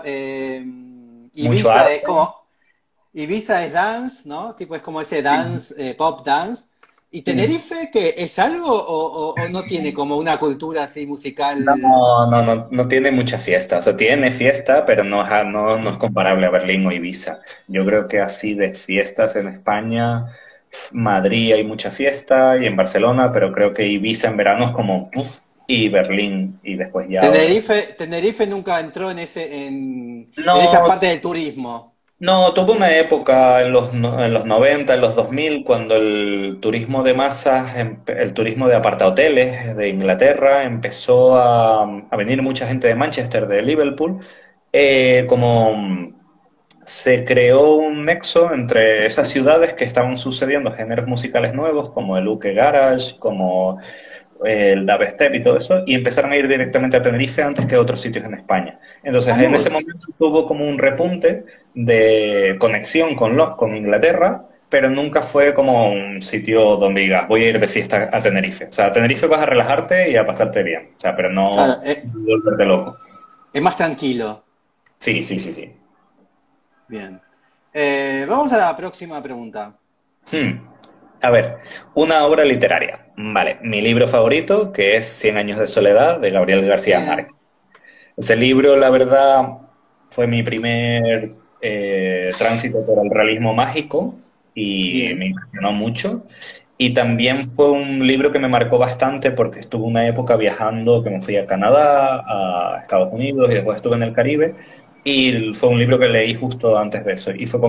Mucho Ibiza es arte. como, Ibiza es dance, ¿no? Tipo es como ese dance, pop dance. ¿Y Tenerife qué es algo o no tiene como una cultura así musical? No tiene mucha fiesta. O sea, tiene fiesta, pero no es comparable a Berlín o Ibiza. Yo creo que así de fiestas en España, Madrid hay mucha fiesta y en Barcelona, pero creo que Ibiza en verano es como, y Berlín, y después ya ahora. Tenerife nunca entró en esa No, parte del turismo. no, tuvo una época en los 90, en los 2000, cuando el turismo de masas, el turismo de apartahoteles de Inglaterra, empezó a venir mucha gente de Manchester, de Liverpool, como se creó un nexo entre esas ciudades que estaban sucediendo géneros musicales nuevos, como el UK Garage, como el dubstep y todo eso, y empezaron a ir directamente a Tenerife antes que a otros sitios en España. Entonces, Ah, mira en ese vos. momento tuvo como un repunte de conexión con Inglaterra, pero nunca fue como un sitio donde digas, voy a ir de fiesta a Tenerife. O sea, a Tenerife vas a relajarte y a pasarte bien, o sea, pero no Claro, volverte loco. es más tranquilo. Sí, sí, sí, sí. Bien. Vamos a la próxima pregunta. Hmm. A ver, una obra literaria. Vale, mi libro favorito, que es Cien años de soledad, de Gabriel García Bien, Márquez. Ese libro, la verdad, fue mi primer tránsito por el realismo mágico y me bien. impresionó mucho. Y también fue un libro que me marcó bastante porque estuve una época viajando, que me fui a Canadá, a Estados Unidos y después estuve en el Caribe. Y fue un libro que leí justo antes de eso. Y fue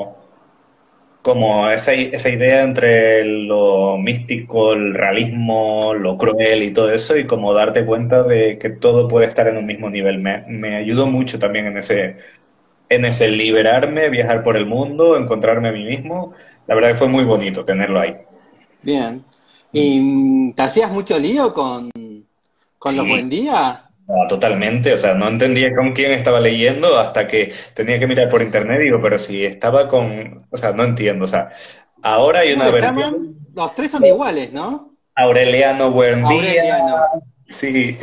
como esa idea entre lo místico, el realismo, lo cruel y todo eso, y como darte cuenta de que todo puede estar en un mismo nivel. Me ayudó mucho también en ese liberarme, viajar por el mundo, encontrarme a mí mismo. La verdad que fue muy bonito tenerlo ahí. Bien. Mm. ¿Y te hacías mucho lío con los Sí, buen día? totalmente. O sea, no entendía con quién estaba leyendo hasta que tenía que mirar por internet. Digo, pero si estaba con... O sea, no entiendo. O sea, ahora hay ¿Cómo una que se versión llaman? Los tres son iguales, ¿no? Aureliano Buendía. Aureliano. Sí,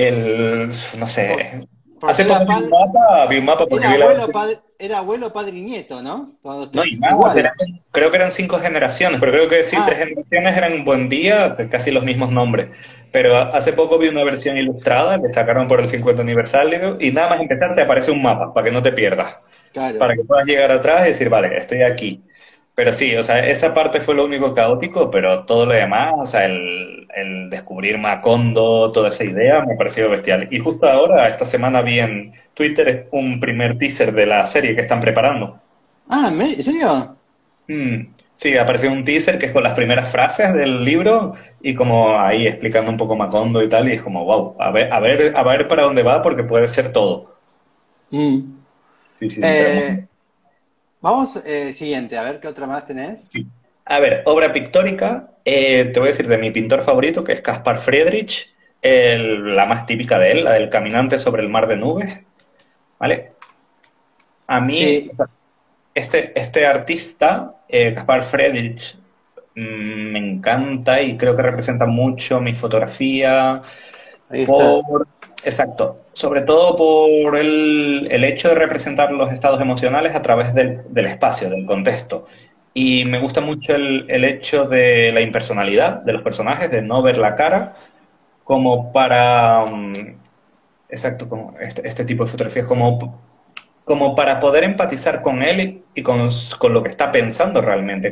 no Por, sé. por Hace ser poco vi un mapa porque vi la versión. era abuelo, padre y nieto, ¿no? Los No, tres y más, igual. creo que eran 5 generaciones, pero creo que sí, tres Ah, generaciones eran Buen Día, que casi los mismos nombres. Pero hace poco vi una versión ilustrada que sacaron por el 50 aniversario y nada más empezar te aparece un mapa para que no te pierdas, claro. para que puedas llegar atrás y decir, vale, estoy aquí. Pero sí, o sea, esa parte fue lo único caótico, pero todo lo demás, o sea, el descubrir Macondo, toda esa idea, me pareció bestial. Y justo ahora, esta semana vi en Twitter un primer teaser de la serie que están preparando. Ah, ¿en serio? Sí, apareció un teaser que es con las primeras frases del libro y como ahí explicando un poco Macondo y tal, y es como, wow, a ver para dónde va porque puede ser todo. Mm. Sí, sí, pero muy Eh, vamos, siguiente, a ver qué otra más tenés. sí. A ver, obra pictórica, te voy a decir de mi pintor favorito, que es Caspar Friedrich, la más típica de él, la del caminante sobre el mar de nubes, ¿vale? A mí, Sí, este artista, Caspar Friedrich, me encanta y creo que representa mucho mi fotografía. ahí está. Por, exacto, sobre todo por el hecho de representar los estados emocionales a través del espacio, del contexto. Y me gusta mucho el hecho de la impersonalidad de los personajes, de no ver la cara, como para, exacto, como este tipo de fotografías, como para poder empatizar con él y con lo que está pensando realmente,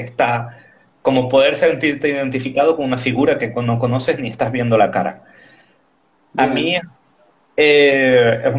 como poder sentirte identificado con una figura que no conoces ni estás viendo la cara. A mí Bien. es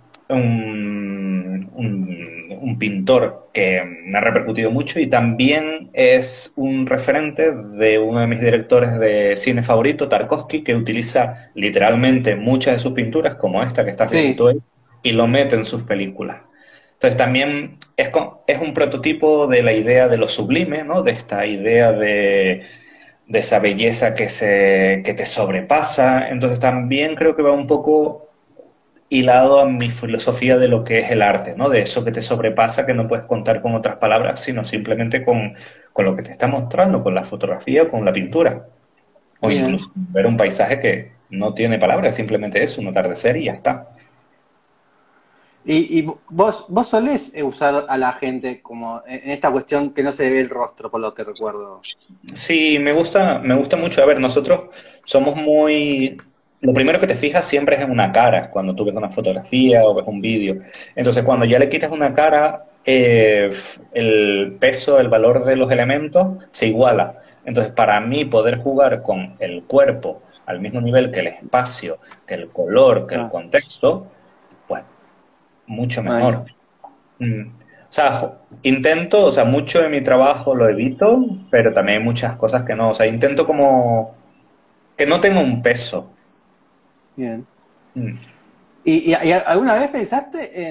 un pintor que me ha repercutido mucho y también es un referente de uno de mis directores de cine favorito, Tarkovsky, que utiliza literalmente muchas de sus pinturas, como esta que estás viendo tú Sí, ahí, y lo mete en sus películas. Entonces también es un prototipo de la idea de lo sublime, ¿no? De esta idea de esa belleza que te sobrepasa. Entonces también creo que va un poco hilado a mi filosofía de lo que es el arte, ¿no? De eso que te sobrepasa, que no puedes contar con otras palabras, sino simplemente con lo que te está mostrando, con la fotografía, con la pintura. O incluso bien. ver un paisaje que no tiene palabras, simplemente es un atardecer y ya está. Y vos solés usar a la gente como en esta cuestión que no se ve el rostro, por lo que recuerdo. Sí, me gusta mucho. A ver, nosotros somos muy... Lo primero que te fijas siempre es en una cara, cuando tú ves una fotografía o ves un vídeo. Entonces, cuando ya le quitas una cara, el peso, el valor de los elementos se iguala. Entonces, para mí, poder jugar con el cuerpo al mismo nivel que el espacio, que el color, que el Ah, contexto, pues mucho bueno, mejor. O sea, intento, o sea, mucho de mi trabajo lo evito, pero también hay muchas cosas que no. O sea, intento como que no tenga un peso. bien. Mm. ¿Y alguna vez pensaste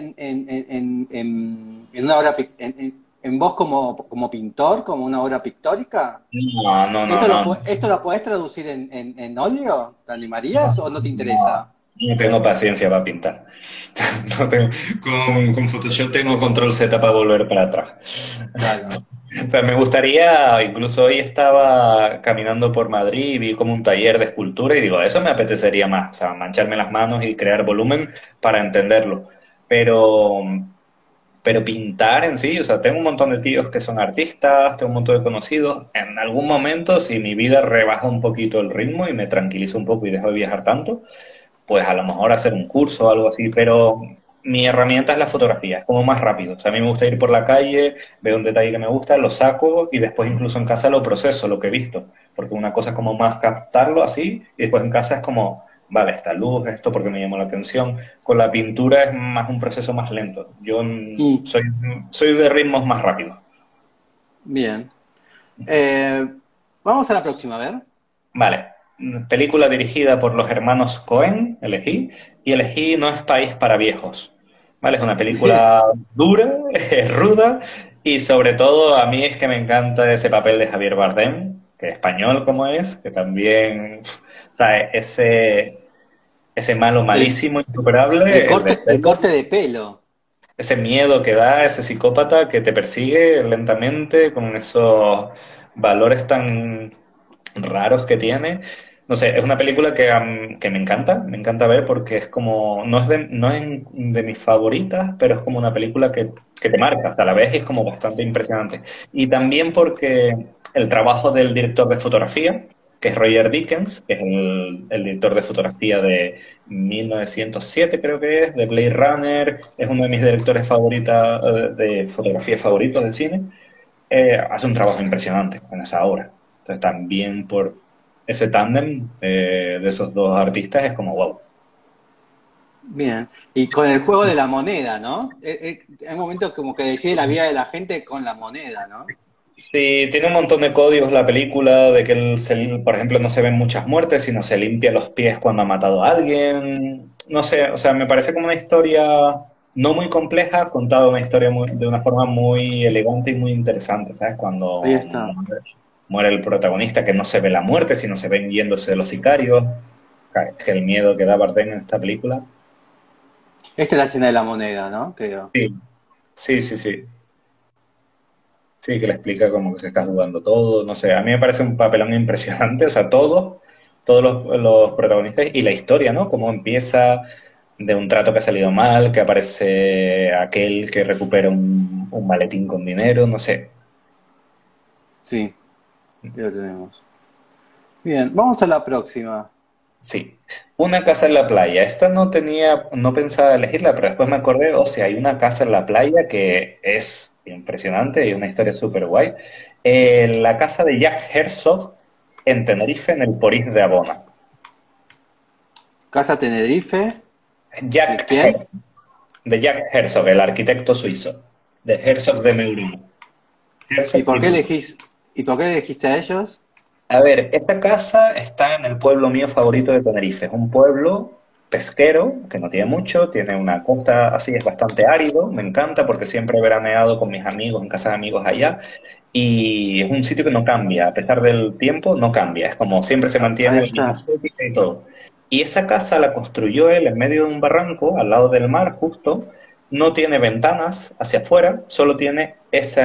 en una obra, en vos como pintor, como una obra pictórica? No, no, no, no. ¿Esto lo podés traducir en óleo? ¿Te animarías o no te interesa? No tengo paciencia para pintar. No tengo- con Photoshop tengo control Z para volver para atrás. Claro. O sea, me gustaría, incluso hoy estaba caminando por Madrid y vi como un taller de escultura y digo, eso me apetecería más, o sea, mancharme las manos y crear volumen para entenderlo. Pero, pero pintar en sí, o sea, tengo un montón de tíos que son artistas, tengo un montón de conocidos. En algún momento, si mi vida rebaja un poquito el ritmo y me tranquilizo un poco y dejo de viajar tanto, pues a lo mejor hacer un curso o algo así, pero mi herramienta es la fotografía, es como más rápido. O sea, a mí me gusta ir por la calle, veo un detalle que me gusta, lo saco y después incluso en casa lo proceso, lo que he visto. Porque una cosa es como más captarlo así y después en casa es como, vale, esta luz, esto porque me llamó la atención. Con la pintura es más un proceso más lento. Yo Mm, soy de ritmos más rápidos. bien. Eh, Vamos a la próxima, a ver. Vale, película dirigida por los hermanos Cohen, elegí, y elegí No es país para viejos. Vale, es una película dura, es ruda, y sobre todo a mí es que me encanta ese papel de Javier Bardem, que español como es, que también, o sea, ese malo El, malísimo, insuperable, el de el Sherlock, corte de pelo. ese miedo que da, ese psicópata que te persigue lentamente con esos valores tan raros que tiene. No sé, es una película que me encanta ver porque es como, no es de mis favoritas, pero es como una película que te marca, o sea, a la vez es como bastante impresionante. Y también porque el trabajo del director de fotografía, que es Roger Dickens, que es el director de fotografía de 1907, creo que es, de Blade Runner, es uno de mis directores favoritas, de fotografía favoritos del cine, hace un trabajo impresionante en esa obra. Entonces también por ese tándem de esos dos artistas es como wow. Bien. Y con el juego de la moneda, ¿no? Hay momentos como que decide la vida de la gente con la moneda, ¿no? Sí, tiene un montón de códigos la película, de que por ejemplo, no se ven muchas muertes, sino se limpia los pies cuando ha matado a alguien. No sé, o sea, me parece como una historia no muy compleja, contada una historia de una forma muy elegante y muy interesante, ¿sabes? Ahí Cuando está. muere el protagonista, que no se ve la muerte, sino se ven yéndose los sicarios, que el miedo que da Bardem en esta película. Esta es la escena de la moneda, ¿no? Creo. Sí, sí, sí, sí. Sí, que le explica como que se está jugando todo, no sé, a mí me parece un papelón impresionante, o sea, todos los protagonistas y la historia, ¿no? Cómo empieza de un trato que ha salido mal, que aparece aquel que recupera un maletín con dinero, no sé. Sí, ya lo tenemos. Bien, vamos a la próxima. Sí, una casa en la playa. Esta no pensaba elegirla, pero después me acordé, o sea, hay una casa en la playa que es impresionante y una historia súper guay. La casa de Jack Herzog en Tenerife, en el Porís de Abona. Casa Tenerife. ¿De Jack quién? Herzog, de Jack Herzog, el arquitecto suizo, de Herzog de Meuron. ¿Y Herzog por y qué Meuron. elegiste a ellos? A ver, esta casa está en el pueblo mío favorito de Tenerife. Es un pueblo pesquero que no tiene mucho, tiene una costa así, es bastante árido. Me encanta porque siempre he veraneado con mis amigos, en casa de amigos allá. Y es un sitio que no cambia, a pesar del tiempo, no cambia. Es como siempre se Ahí mantiene la misma está. estética y todo. Y esa casa la construyó él en medio de un barranco, al lado del mar, justo. No tiene ventanas hacia afuera, solo tiene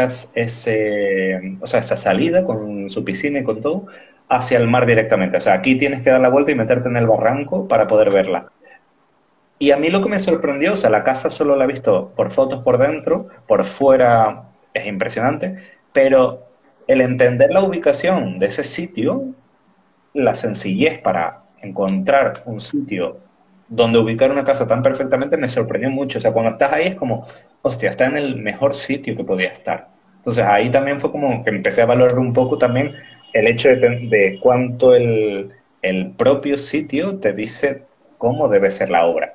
o sea, esa salida con su piscina y con todo hacia el mar directamente. O sea, aquí tienes que dar la vuelta y meterte en el barranco para poder verla. Y a mí lo que me sorprendió, o sea, la casa solo la he visto por fotos por dentro, por fuera es impresionante, pero el entender la ubicación de ese sitio, la sencillez para encontrar un sitio donde ubicar una casa tan perfectamente me sorprendió mucho. O sea, cuando estás ahí es como, hostia, está en el mejor sitio que podía estar. Entonces ahí también fue como que empecé a valorar un poco también el hecho de cuánto el propio sitio te dice cómo debe ser la obra.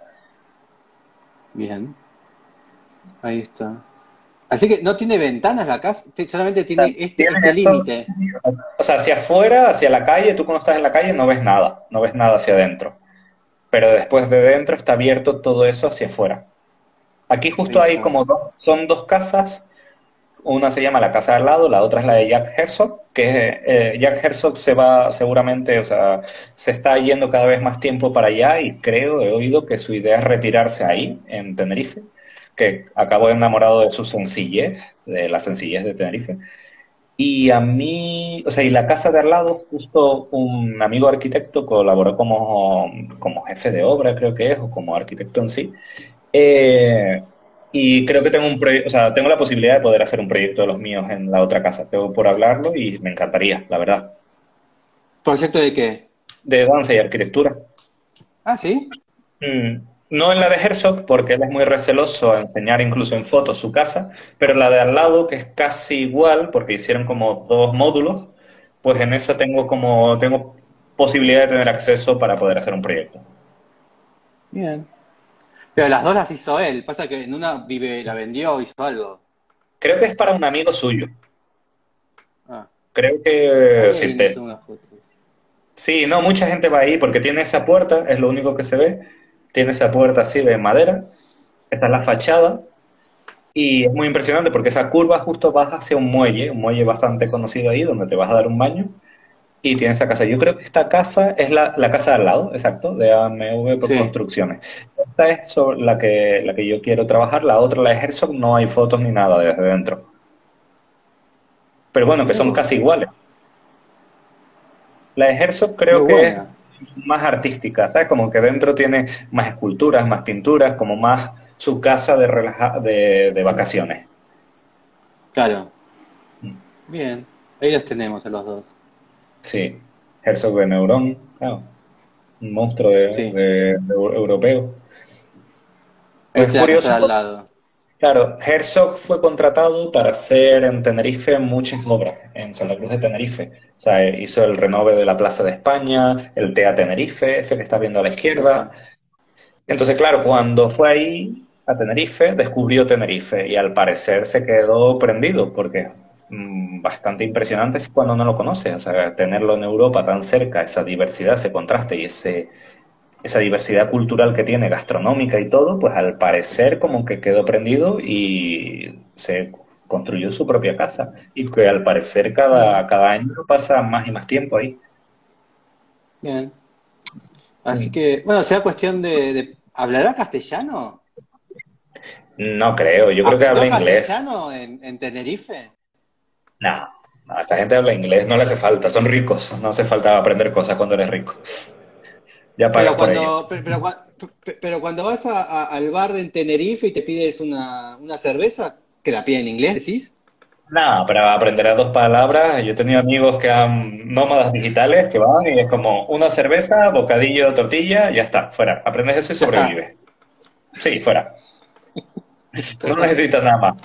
Bien, ahí está. Así que no tiene ventanas la casa, solamente tiene Tienes este eso, límite. o sea, hacia afuera, hacia la calle, tú cuando estás en la calle no ves nada, no ves nada hacia adentro. Pero después de dentro está abierto todo eso hacia afuera. Aquí Ahí justo hay está. como dos, son dos casas. Una se llama la casa de al lado, la otra es la de Jack Herzog, que Jack Herzog se va seguramente, o sea, se está yendo cada vez más tiempo para allá y creo, he oído que su idea es retirarse ahí, en Tenerife, que acabó enamorado de su sencillez, de la sencillez de Tenerife. Y a mí, o sea, y la casa de al lado, justo un amigo arquitecto colaboró como jefe de obra, creo que es, o como arquitecto en sí. Eh, y creo que tengo un proyecto, o sea, tengo la posibilidad de poder hacer un proyecto de los míos en la otra casa. Tengo por hablarlo y me encantaría, la verdad. ¿Proyecto de qué? De danza y arquitectura. Ah, sí. No en la de Herzog, porque él es muy receloso a enseñar incluso en fotos su casa, pero la de al lado, que es casi igual, porque hicieron como dos módulos, pues en esa tengo posibilidad de tener acceso para poder hacer un proyecto. Bien. Pero las dos las hizo él. Pasa que en una vive, la vendió, hizo algo. Creo que es para un amigo suyo. Ah, Creo está que sí, bien, hizo una foto. sí, no, mucha gente va ahí porque tiene esa puerta, es lo único que se ve. Tiene esa puerta así de madera, esa es la fachada. Y es muy impresionante porque esa curva justo baja hacia un muelle bastante conocido ahí, donde te vas a dar un baño. Y tiene esa casa. Yo creo que esta casa es la casa de al lado, exacto, de AMV Sí. Construcciones. Esta es sobre la que yo quiero trabajar. La otra, la de Herzog, no hay fotos ni nada desde dentro. Pero bueno, que Mira son vos. casi iguales. La de Herzog Muy creo que es buena. más artística, ¿sabes? Como que dentro tiene más esculturas, más pinturas, como más su casa de vacaciones. Claro. Bien. Ahí los tenemos a los dos. Sí, Herzog de Neurón, claro, un monstruo Sí. europeo. Pues es Esta es la casa de al curioso. lado. Claro, Herzog fue contratado para hacer en Tenerife muchas obras, en Santa Cruz de Tenerife. O sea, hizo el renove de la Plaza de España, el TEA Tenerife, ese que está viendo a la izquierda. Ajá. Entonces, claro, cuando fue ahí a Tenerife, descubrió Tenerife y al parecer se quedó prendido porque es bastante impresionante cuando no lo conoces. O sea, tenerlo en Europa tan cerca, esa diversidad, ese contraste y esa diversidad cultural que tiene, gastronómica y todo, pues al parecer como que quedó prendido y se construyó su propia casa. Y que al parecer Mira. cada año pasa más y más tiempo ahí. Bien. Así Mm. que, bueno, será cuestión ¿hablará castellano? No creo, yo creo que habla ¿Aprendió inglés. castellano en Tenerife? No, no, esa gente habla inglés, no le hace falta, son ricos, no hace falta aprender cosas cuando eres rico. Ya pagas Pero por ello. pero cuando vas al bar de Tenerife y te pides una cerveza, que la piden en inglés, decís. No, pero aprenderás dos palabras. Yo he tenido amigos que han nómadas digitales que van y es como una cerveza, bocadillo, tortilla, ya está, fuera. Aprendes eso y Ya está. sobrevives. Sí, fuera. No necesitas nada más.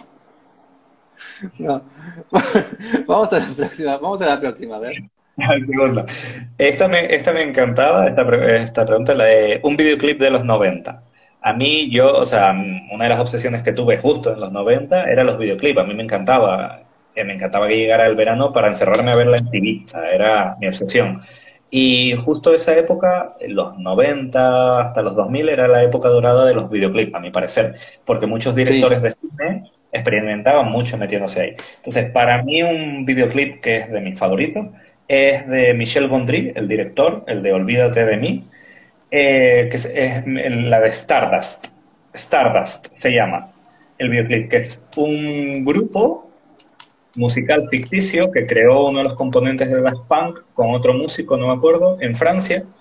No. Vamos a la próxima, vamos a la próxima, a ver. Segunda. Esta me encantaba, esta pregunta, la de un videoclip de los 90. A mí, o sea, una de las obsesiones que tuve justo en los 90 era los videoclips. A mí me encantaba que llegara el verano para encerrarme a ver la MTV. O sea, era mi obsesión. Y justo esa época, en los 90 hasta los 2000, era la época dorada de los videoclips, a mi parecer, porque muchos directores Sí, de cine experimentaban mucho metiéndose ahí. Entonces, para mí un videoclip que es de mis favoritos es de Michel Gondry, el director, el de Olvídate de mí, que es la de Stardust. Stardust se llama el videoclip, que es un grupo musical ficticio que creó uno de los componentes de Daft Punk con otro músico, no me acuerdo, en Francia,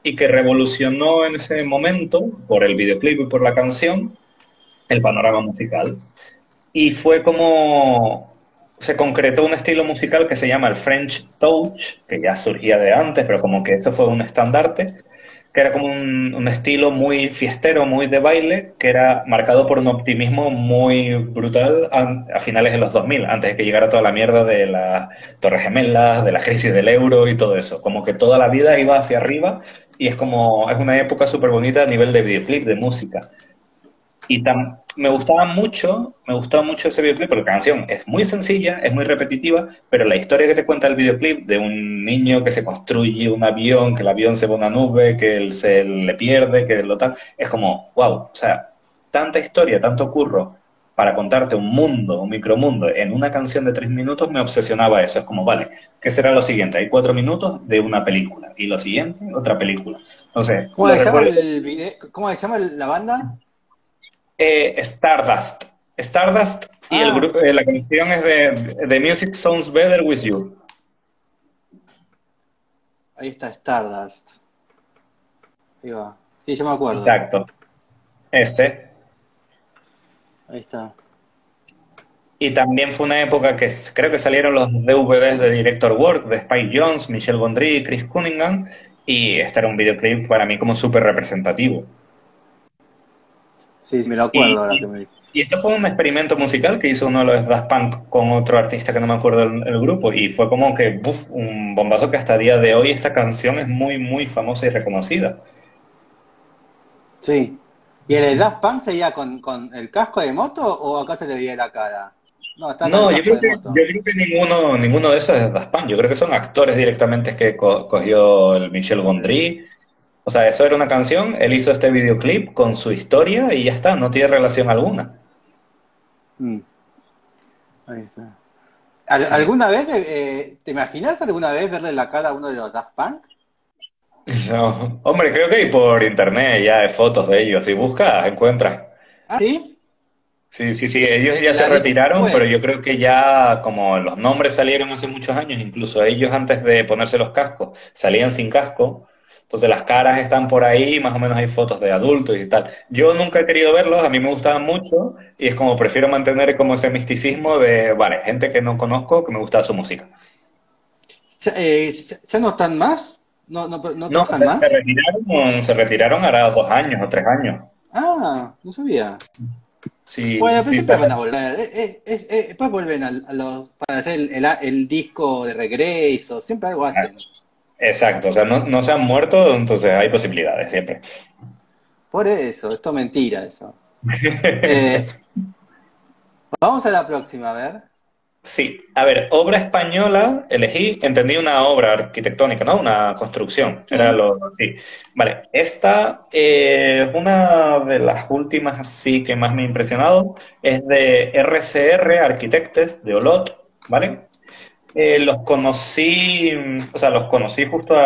y que revolucionó en ese momento, por el videoclip y por la canción, el panorama musical. Y fue como se concretó un estilo musical que se llama el French Touch, que ya surgía de antes, pero como que eso fue un estandarte, que era como un estilo muy fiestero, muy de baile, que era marcado por un optimismo muy brutal a finales de los 2000, antes de que llegara toda la mierda de las Torres Gemelas, de la crisis del euro y todo eso. Como que toda la vida iba hacia arriba y es como, es una época súper bonita a nivel de videoclip, de música. Y me gustaba mucho ese videoclip porque la canción es muy sencilla, es muy repetitiva, pero la historia que te cuenta el videoclip de un niño que se construye un avión, que el avión se va a una nube, que él se le pierde, que lo tal, es como, wow, o sea, tanta historia, tanto curro para contarte un mundo, un micromundo en una canción de 3 minutos me obsesionaba eso. Es como, vale, ¿qué será lo siguiente? Hay 4 minutos de una película y lo siguiente, otra película. Entonces, ¿Cómo lo se llama recuerdo. el video? ¿Cómo se llama la banda? Stardust. Stardust y el Ah, grupo, la canción es de The Music Sounds Better With You. ahí está Stardust. Ahí va. Sí, yo me acuerdo. Exacto. Ese. Ahí está. Y también fue una época que creo que salieron los DVDs de Director Work, de Spike Jonze, Michel Gondry, Chris Cunningham, y este era un videoclip para mí como súper representativo. Sí, me lo Y, acuerdo ahora que y- me dijo. y esto fue un experimento musical que hizo uno de los Daft Punk con otro artista que no me acuerdo el grupo, y fue como que, buf, un bombazo que hasta el día de hoy esta canción es muy, muy famosa y reconocida. Sí. ¿Y el de Daft Punk seguía con el casco de moto o acá se le veía la cara? No, está con el No, casco de yo moto. creo que ninguno de esos es Daft Punk. Yo creo que son actores directamente que cogió el Michel Gondry. O sea, eso era una canción, él hizo este videoclip con su historia y ya está, no tiene relación alguna. Mm, ahí está. Sí. ¿Alguna vez, te imaginas alguna vez verle la cara a uno de los Daft Punk? No. Hombre, creo que hay por internet ya hay fotos de ellos. Si buscas, encuentras. ¿Ah, sí? Sí, sí, sí, ellos ya En se la Deep retiraron, pero Web. yo creo que ya como los nombres salieron hace muchos años, incluso ellos antes de ponerse los cascos salían sin casco, entonces las caras están por ahí, más o menos hay fotos de adultos y tal. Yo nunca he querido verlos, a mí me gustaban mucho y es como prefiero mantener como ese misticismo de, vale, gente que no conozco, que me gusta su música. ¿Ya no están más? ¿No No, trabajan más? se retiraron hará 2 años o 3 años. Ah, no sabía. Sí, Bueno, pero sí, siempre van a volver. Después vuelven para hacer el disco de regreso, siempre algo hacen. exacto, o sea, no se han muerto, entonces hay posibilidades siempre. Por eso, esto es mentira eso. Eh, Vamos a la próxima, a ver. Sí, a ver, obra española, entendí una obra arquitectónica, ¿no? Una construcción, Sí. sí. Vale, esta es una de las últimas así que más me ha impresionado, es de RCR Arquitectes de Olot, ¿vale? Los conocí justo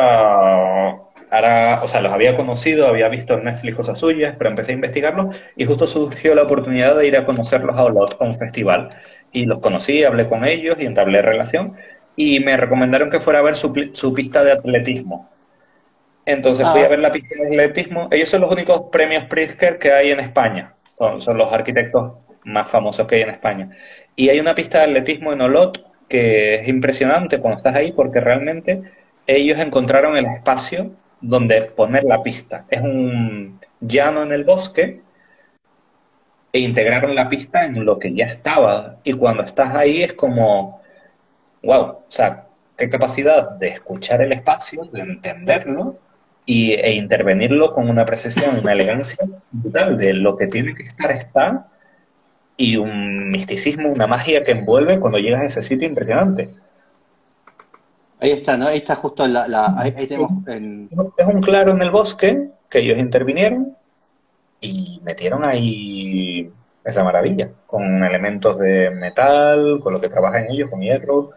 o sea, los había conocido, había visto en Netflix cosas suyas, pero empecé a investigarlos y justo surgió la oportunidad de ir a conocerlos a Olot a un festival. Y los conocí, hablé con ellos y entablé relación y me recomendaron que fuera a ver su pista de atletismo. Entonces fui a Ah, ver la pista de atletismo. Ellos son los únicos premios Pritzker que hay en España. Son los arquitectos más famosos que hay en España. Y hay una pista de atletismo en Olot que es impresionante cuando estás ahí porque realmente ellos encontraron el espacio donde poner la pista. Es un llano en el bosque e integraron la pista en lo que ya estaba. Y cuando estás ahí es como, wow, o sea, qué capacidad de escuchar el espacio, de entenderlo e intervenirlo con una precisión y una elegancia brutal de lo que tiene que estar está y un misticismo, una magia que envuelve cuando llegas a ese sitio impresionante. ahí está, ¿no? Ahí está justo ahí tenemos en... Es un claro en el bosque que ellos intervinieron y metieron ahí esa maravilla, con elementos de metal, con lo que trabajan ellos, con hierro,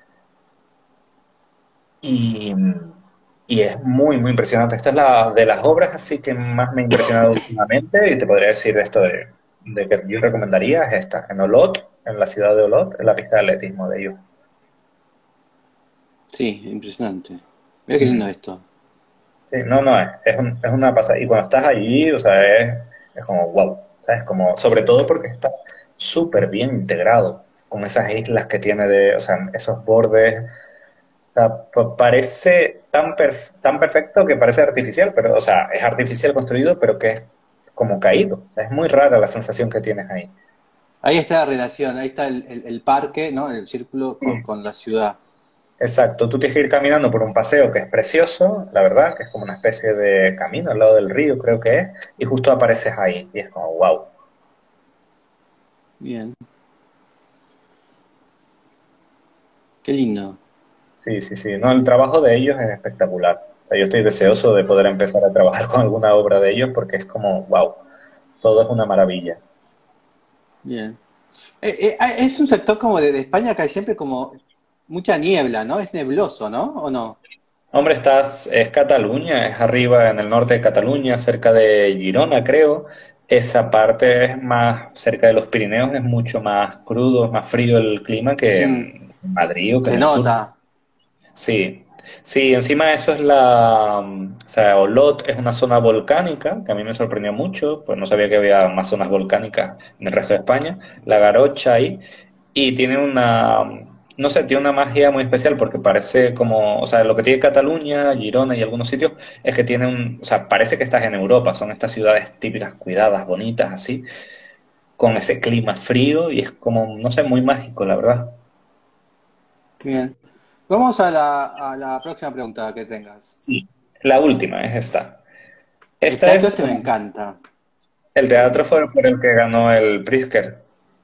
y, y es muy, muy impresionante. Esta es la de las obras así que más me ha impresionado últimamente y te podría decir esto de que yo recomendaría es esta, en Olot, en la ciudad de Olot, en la pista de atletismo de ellos. Sí, impresionante. Mira qué lindo esto. Sí, no, no, es una pasada. Y cuando estás allí, o sea, es como wow, ¿sabes? Como, sobre todo porque está súper bien integrado con esas islas que tiene o sea, esos bordes. O sea, parece tan perfecto que parece artificial, pero, o sea, es artificial construido, pero que es como caído. O sea, es muy rara la sensación que tienes ahí. Ahí está la relación, ahí está el parque, ¿no? El círculo con la ciudad. Exacto, tú tienes que ir caminando por un paseo que es precioso, la verdad, que es como una especie de camino al lado del río, creo que es, y justo apareces ahí, y es como, wow. Bien, qué lindo. Sí, sí, sí. No, el trabajo de ellos es espectacular. O sea, yo estoy deseoso de poder empezar a trabajar con alguna obra de ellos porque es como, wow, todo es una maravilla. Bien. Es un sector como de España que hay siempre como mucha niebla, ¿no? Es nebloso, ¿no? ¿O no? Hombre, es Cataluña, es arriba en el norte de Cataluña, cerca de Girona, creo. Esa parte es más cerca de los Pirineos, es mucho más crudo, más frío el clima que Mm, en Madrid o que en se el sur. nota. Sí, sí, encima eso es o sea, Olot es una zona volcánica, que a mí me sorprendió mucho, pues no sabía que había más zonas volcánicas en el resto de España, la Garocha ahí, y tiene no sé, tiene una magia muy especial porque parece como, o sea, lo que tiene Cataluña, Girona y algunos sitios es que tiene o sea, parece que estás en Europa, son estas ciudades típicas, cuidadas, bonitas, así, con ese clima frío y es como, no sé, muy mágico, la verdad. Bien. Vamos a la próxima pregunta que tengas. Sí. La última es esta. El Esta teatro es este me encanta. el Es teatro fue buenísimo. por el que ganó el Pritzker,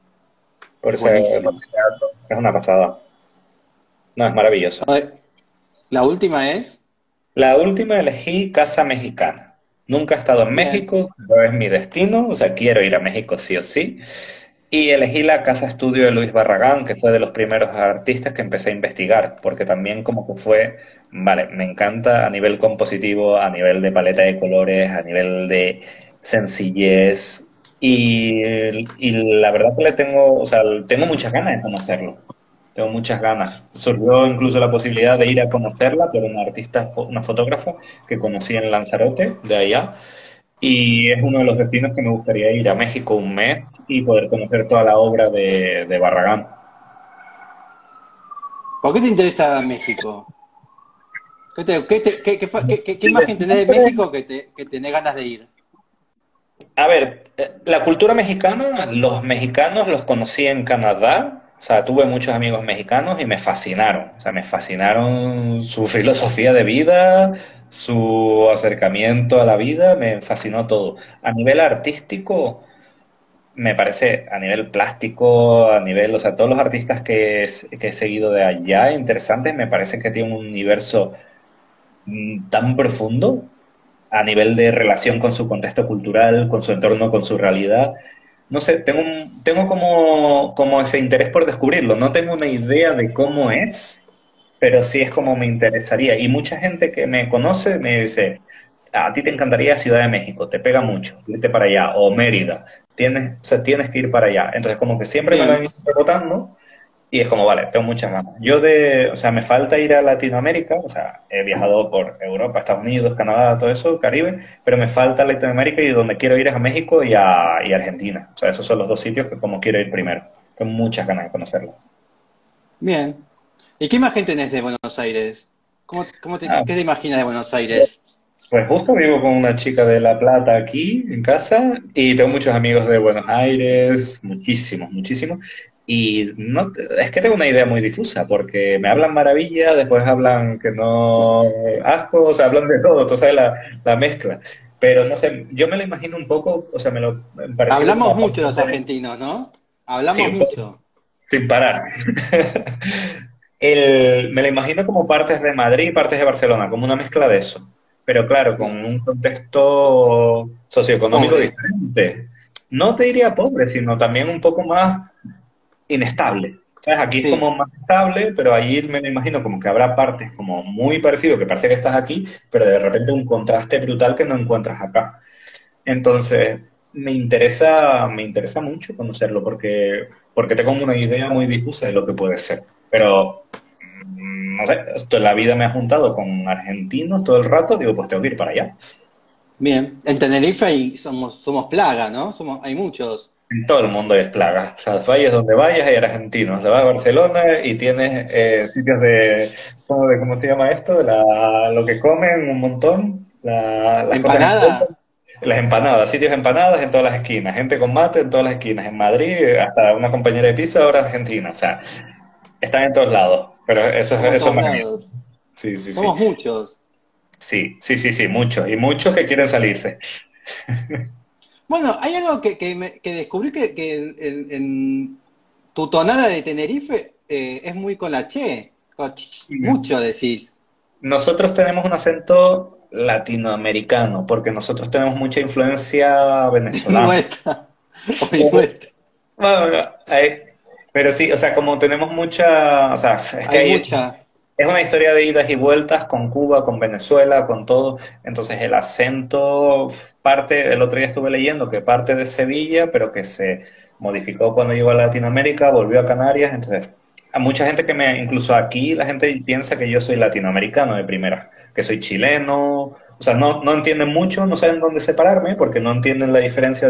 Es buenísimo. por ese teatro. Es una pasada. No, es maravilloso. A ver, la última es. La última elegí Casa Mexicana. Nunca he estado en Bien. México, pero es mi destino, o sea, quiero ir a México sí o sí. Y elegí la Casa Estudio de Luis Barragán, que fue de los primeros artistas que empecé a investigar, porque también como que fue, vale, me encanta a nivel compositivo, a nivel de paleta de colores, a nivel de sencillez, y la verdad que le tengo, o sea, tengo muchas ganas de conocerlo. Tengo muchas ganas. Surgió incluso la posibilidad de ir a conocerla, pero una artista, una fotógrafa que conocí en Lanzarote, de allá, y es uno de los destinos que me gustaría ir a México un mes y poder conocer toda la obra de Barragán. ¿Por qué te interesa México? ¿Qué imagen tenés de Siempre- México que tenés ganas de ir? A ver, la cultura mexicana, los mexicanos los conocí en Canadá, o sea, tuve muchos amigos mexicanos y me fascinaron, o sea, me fascinaron su filosofía de vida, su acercamiento a la vida, me fascinó todo. A nivel artístico, me parece, a nivel plástico, a nivel, o sea, todos los artistas que he seguido de allá, interesantes, me parece que tienen un universo tan profundo a nivel de relación con su contexto cultural, con su entorno, con su realidad. No sé, tengo como ese interés por descubrirlo. No tengo una idea de cómo es, pero sí es como me interesaría. Y mucha gente que me conoce me dice, a ti te encantaría Ciudad de México, te pega mucho, irte para allá, o Mérida, o sea, tienes que ir para allá. Entonces como que siempre me lo han Bien, ido rebotando y es como, vale, tengo muchas ganas. O sea, me falta ir a Latinoamérica, o sea, he viajado por Europa, Estados Unidos, Canadá, todo eso, Caribe, pero me falta Latinoamérica y donde quiero ir es a México y a Argentina. O sea, esos son los dos sitios que como quiero ir primero. Tengo muchas ganas de conocerlo. bien. ¿Y qué imagen tenés de Buenos Aires? Ah, ¿Qué te imaginas de Buenos Aires? pues justo vivo con una chica de La Plata aquí en casa y tengo muchos amigos de Buenos Aires, muchísimos, muchísimos. Y no, es que tengo una idea muy difusa porque me hablan maravilla, después hablan que no asco, o sea, hablan de todo, tú sabes la mezcla. Pero no sé, yo me lo imagino un poco, o sea, parecido como Hablamos a mucho los partes argentinos, ¿no? sí, Hablamos un poco mucho. sin parar. Me lo imagino como partes de Madrid y partes de Barcelona, como una mezcla de eso. Pero claro, con Bien. un contexto socioeconómico Pobre. diferente. No te diría pobre, sino también un poco más inestable. ¿Sabes? Aquí es Sí, como más estable, pero allí me lo imagino como que habrá partes como muy parecido, que parece que estás aquí, pero de repente un contraste brutal que no encuentras acá. Entonces, me interesa mucho conocerlo porque tengo una idea muy difusa de lo que puede ser. Pero no sé, la vida me ha juntado con argentinos todo el rato, digo, pues tengo que ir para allá. Bien. En Tenerife somos plaga, ¿no? Hay muchos. En todo el mundo es plaga. O sea, vayas donde vayas hay argentinos. O sea, vas a Barcelona y tienes sitios ¿cómo se llama esto? Lo que comen un montón. Las cosas ¿Empanada? las empanadas, sitios de empanadas en todas las esquinas. Gente con mate en todas las esquinas. En Madrid, hasta una compañera de piso ahora argentina. O sea, están en todos lados. Pero Como en eso es todos maravilloso. lados. Sí, sí, sí. Somos muchos. Sí, sí, sí, sí, muchos. Y muchos que quieren salirse. Bueno, hay algo que descubrí que en tu tonada de Tenerife es muy con la che. Mucho decís. Nosotros tenemos un acento latinoamericano, porque nosotros tenemos mucha influencia venezolana. Nuestra. O nuestra. Bueno, pero sí, o sea, como tenemos mucha, o sea, es que Hay mucha. es una historia de idas y vueltas con Cuba, con Venezuela, con todo. Entonces el acento el otro día estuve leyendo que parte de Sevilla, pero que se modificó cuando llegó a Latinoamérica, volvió a Canarias. Entonces, a mucha gente incluso aquí la gente piensa que yo soy latinoamericano de primera, que soy chileno. O sea, no entienden mucho, no saben dónde separarme porque no entienden la diferencia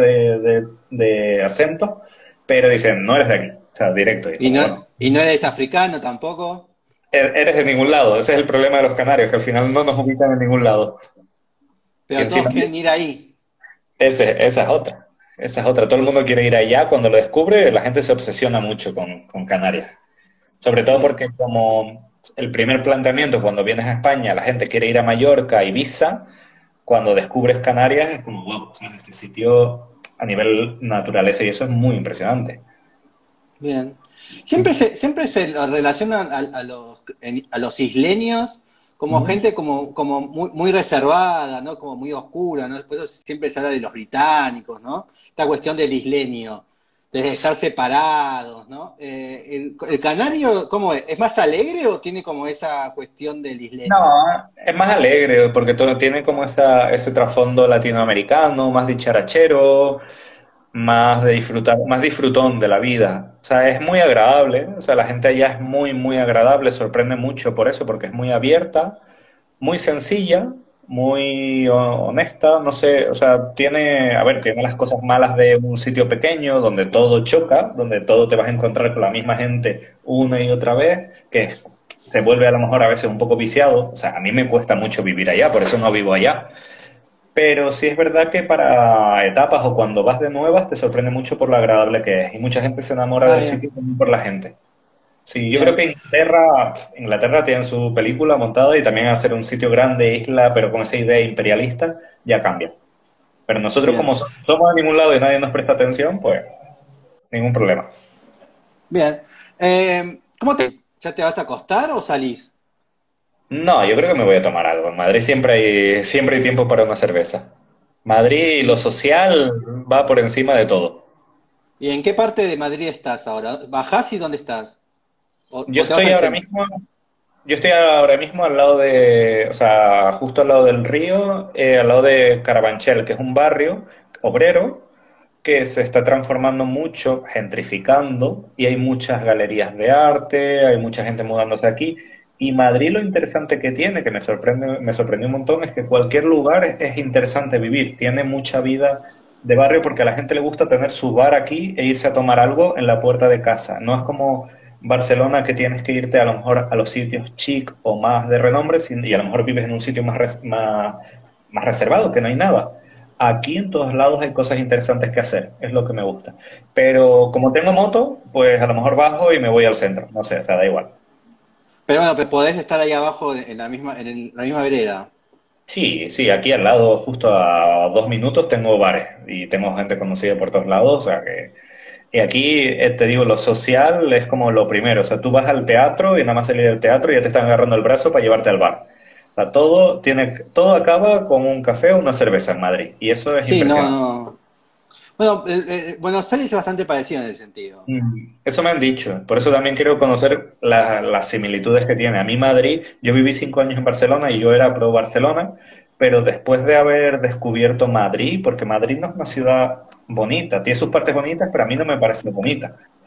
de acentos, pero dicen, no eres de aquí. O sea, directo. Y es como, bueno. Y no eres africano tampoco. Eres de ningún lado, ese es el problema de los canarios, que al final no nos ubican en ningún lado. Y Pero todos encima, quieren ir ahí. esa es otra. Esa es otra. Todo el mundo quiere ir allá. Cuando lo descubre, la gente se obsesiona mucho con Canarias. Sobre todo Bien. porque como el primer planteamiento cuando vienes a España, la gente quiere ir a Mallorca, Ibiza, cuando descubres Canarias es como, wow, ¿sabes? Este sitio a nivel naturaleza y eso es muy impresionante. Bien. Siempre se lo relacionan a los isleños como Ujú. gente como muy reservada, ¿no? Como muy oscura, ¿no? Por eso siempre se habla de los británicos, ¿no? Esta cuestión del isleño, de estar separados, ¿no? El canario, ¿cómo es? ¿Es más alegre o tiene como esa cuestión del isleño? No, es más alegre porque todo tiene como ese trasfondo latinoamericano, más dicharachero, más de disfrutar, más disfrutón de la vida. O sea, es muy agradable. O sea, la gente allá es muy, muy agradable, sorprende mucho por eso, porque es muy abierta, muy sencilla, muy honesta. No sé, o sea, a ver, tiene las cosas malas de un sitio pequeño donde todo choca, donde todo te vas a encontrar con la misma gente una y otra vez, que se vuelve a lo mejor a veces un poco viciado. O sea, a mí me cuesta mucho vivir allá, por eso no vivo allá. Pero sí es verdad que para etapas o cuando vas de nuevas te sorprende mucho por lo agradable que es. Y mucha gente se enamora Ah, del bien, sitio también por la gente. Sí, yo creo bien, que Inglaterra tiene su película montada y también hacer un sitio grande, isla, pero con esa idea imperialista, ya cambia. Pero nosotros bien, como somos de ningún lado y nadie nos presta atención, pues ningún problema. bien. ¿Ya te vas a acostar o salís? No, yo creo que me voy a tomar algo. En Madrid siempre hay tiempo para una cerveza. Madrid, lo social va por encima de todo. ¿Y en qué parte de Madrid estás ahora? ¿Bajás y dónde estás? Yo ¿O te vas estoy al ahora centro? mismo, yo estoy ahora mismo al lado o sea, justo al lado del río, al lado de Carabanchel, que es un barrio obrero que se está transformando mucho, gentrificando, y hay muchas galerías de arte, hay mucha gente mudándose aquí. Y Madrid lo interesante que tiene, que me sorprendió un montón, es que cualquier lugar es interesante vivir, tiene mucha vida de barrio porque a la gente le gusta tener su bar aquí e irse a tomar algo en la puerta de casa. No es como Barcelona que tienes que irte a lo mejor a los sitios chic o más de renombre y a lo mejor vives en un sitio más reservado, que no hay nada. Aquí en todos lados hay cosas interesantes que hacer, es lo que me gusta. Pero como tengo moto, pues a lo mejor bajo y me voy al centro, no sé, o sea, da igual. Pero bueno, pero podés estar ahí abajo la misma vereda. Sí, sí, aquí al lado, justo a 2 minutos, tengo bares y tengo gente conocida por todos lados, o sea que... Y aquí, te digo, lo social es como lo primero, o sea, tú vas al teatro y nada más salir del teatro y ya te están agarrando el brazo para llevarte al bar. O sea, todo acaba con un café o una cerveza en Madrid y eso es Sí, no, impresionante. no. Bueno, Buenos Aires es bastante parecido en ese sentido. Eso me han dicho, por eso también quiero conocer las similitudes que tiene. A mí Madrid, yo viví 5 años en Barcelona y yo era pro Barcelona, pero después de haber descubierto Madrid, porque Madrid no es una ciudad bonita, tiene sus partes bonitas, pero a mí no me parece bonita.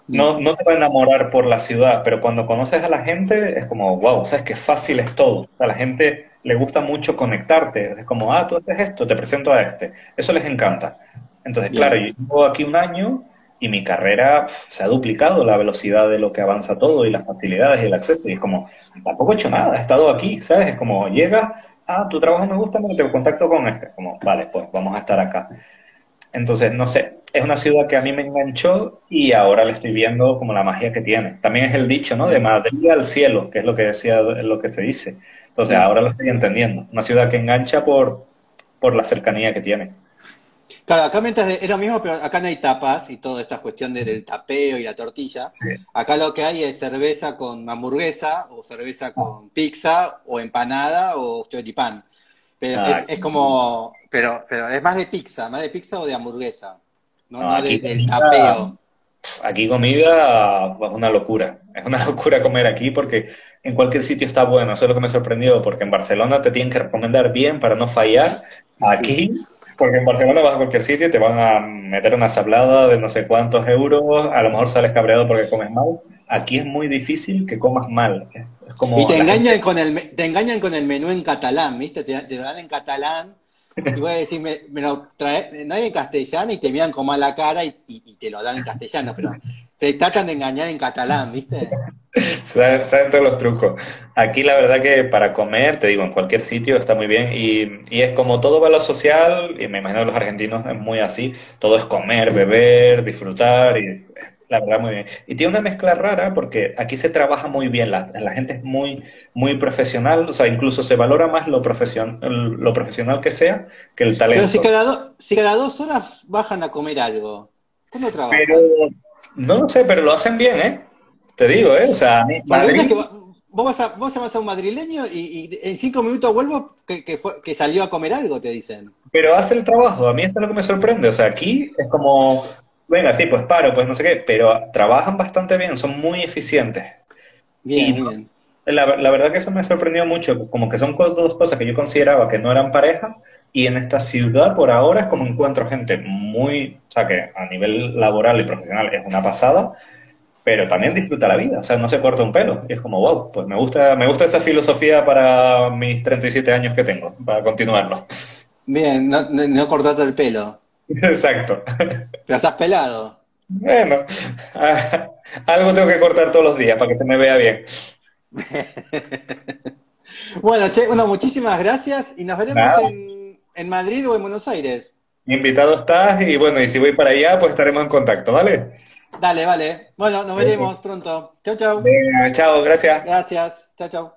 no te va a enamorar por la ciudad, pero cuando conoces a la gente es como, wow, sabes qué fácil es todo. O sea, a la gente le gusta mucho conectarte. Es como, ah, tú haces esto, te presento a este. Eso les encanta. Entonces, claro, Bien. yo llevo aquí un año y mi carrera se ha duplicado la velocidad de lo que avanza todo y las facilidades y el acceso. Y es como, tampoco he hecho nada, he estado aquí, ¿sabes? Es como, llegas, ah, tu trabajo me gusta, me te contacto con este. Como, vale, pues vamos a estar acá. Entonces, no sé, es una ciudad que a mí me enganchó y ahora le estoy viendo como la magia que tiene. También es el dicho, ¿no? De Bien. Madrid al cielo, que es lo que decía, es lo que se dice. Entonces, Mm. ahora lo estoy entendiendo. Una ciudad que engancha por la cercanía que tiene. Claro, acá mientras es lo mismo, pero acá no hay tapas y toda esta cuestión del tapeo y la tortilla. Sí. Acá lo que hay es cerveza con hamburguesa, o cerveza con pizza, o empanada, o choripán. Pero Ah, es como, pero es más de pizza o de hamburguesa, no, no, no del tapeo. aquí comida es una locura. Es una locura comer aquí porque en cualquier sitio está bueno. Eso es lo que me sorprendió, porque en Barcelona te tienen que recomendar bien para no fallar. Sí. Aquí, porque en Barcelona vas a cualquier sitio y te van a meter una sablada de no sé cuántos euros, a lo mejor sales cabreado porque comes mal. Aquí es muy difícil que comas mal. Es Y como te la gente... engañan con te engañan con el menú en catalán, ¿viste? Te lo dan en catalán y voy a decir, me lo trae, no hay en castellano y te miran con mala cara y te lo dan en castellano, pero te tratan de engañar en catalán, ¿viste? Saben todos los trucos. Aquí la verdad que para comer, te digo, en cualquier sitio está muy bien y es como todo va a lo social, y me imagino que los argentinos es muy así, todo es comer, beber, disfrutar y la verdad muy bien. Y tiene una mezcla rara porque aquí se trabaja muy bien, la gente es muy profesional, o sea, incluso se valora más lo profesional que sea que el Pero talento. si cada 2 horas bajan a comer algo, ¿cómo Pero trabajan? no lo sé, pero lo hacen bien, ¿eh? Te digo, ¿eh? O sea, a mí, La pregunta es que Madrid... vos vas a un madrileño y en 5 minutos vuelvo que salió a comer algo, te dicen. Pero hace el trabajo, a mí eso es lo que me sorprende. O sea, aquí es como, venga, sí, pues paro, pues no sé qué, pero trabajan bastante bien, son muy eficientes. Y Bien, bien. la verdad que eso me sorprendió mucho, como que son dos cosas que yo consideraba que no eran pareja, y en esta ciudad por ahora es como encuentro gente muy, o sea, que a nivel laboral y profesional es una pasada, pero también disfruta la vida, o sea, no se corta un pelo. Y es como, wow, pues me gusta esa filosofía para mis 37 años que tengo, para continuarlo. Bien, no cortarte el pelo, Exacto. pero estás pelado. Bueno, ah, algo tengo que cortar todos los días para que se me vea bien. Bueno, che, bueno, muchísimas gracias y nos veremos Nada, en Madrid o en Buenos Aires. invitado estás y bueno, y si voy para allá, pues estaremos en contacto, ¿vale? Dale, vale. Bueno, nos Venga, veremos pronto. Chau, chau. venga, chao, gracias. Gracias. Chau, chau.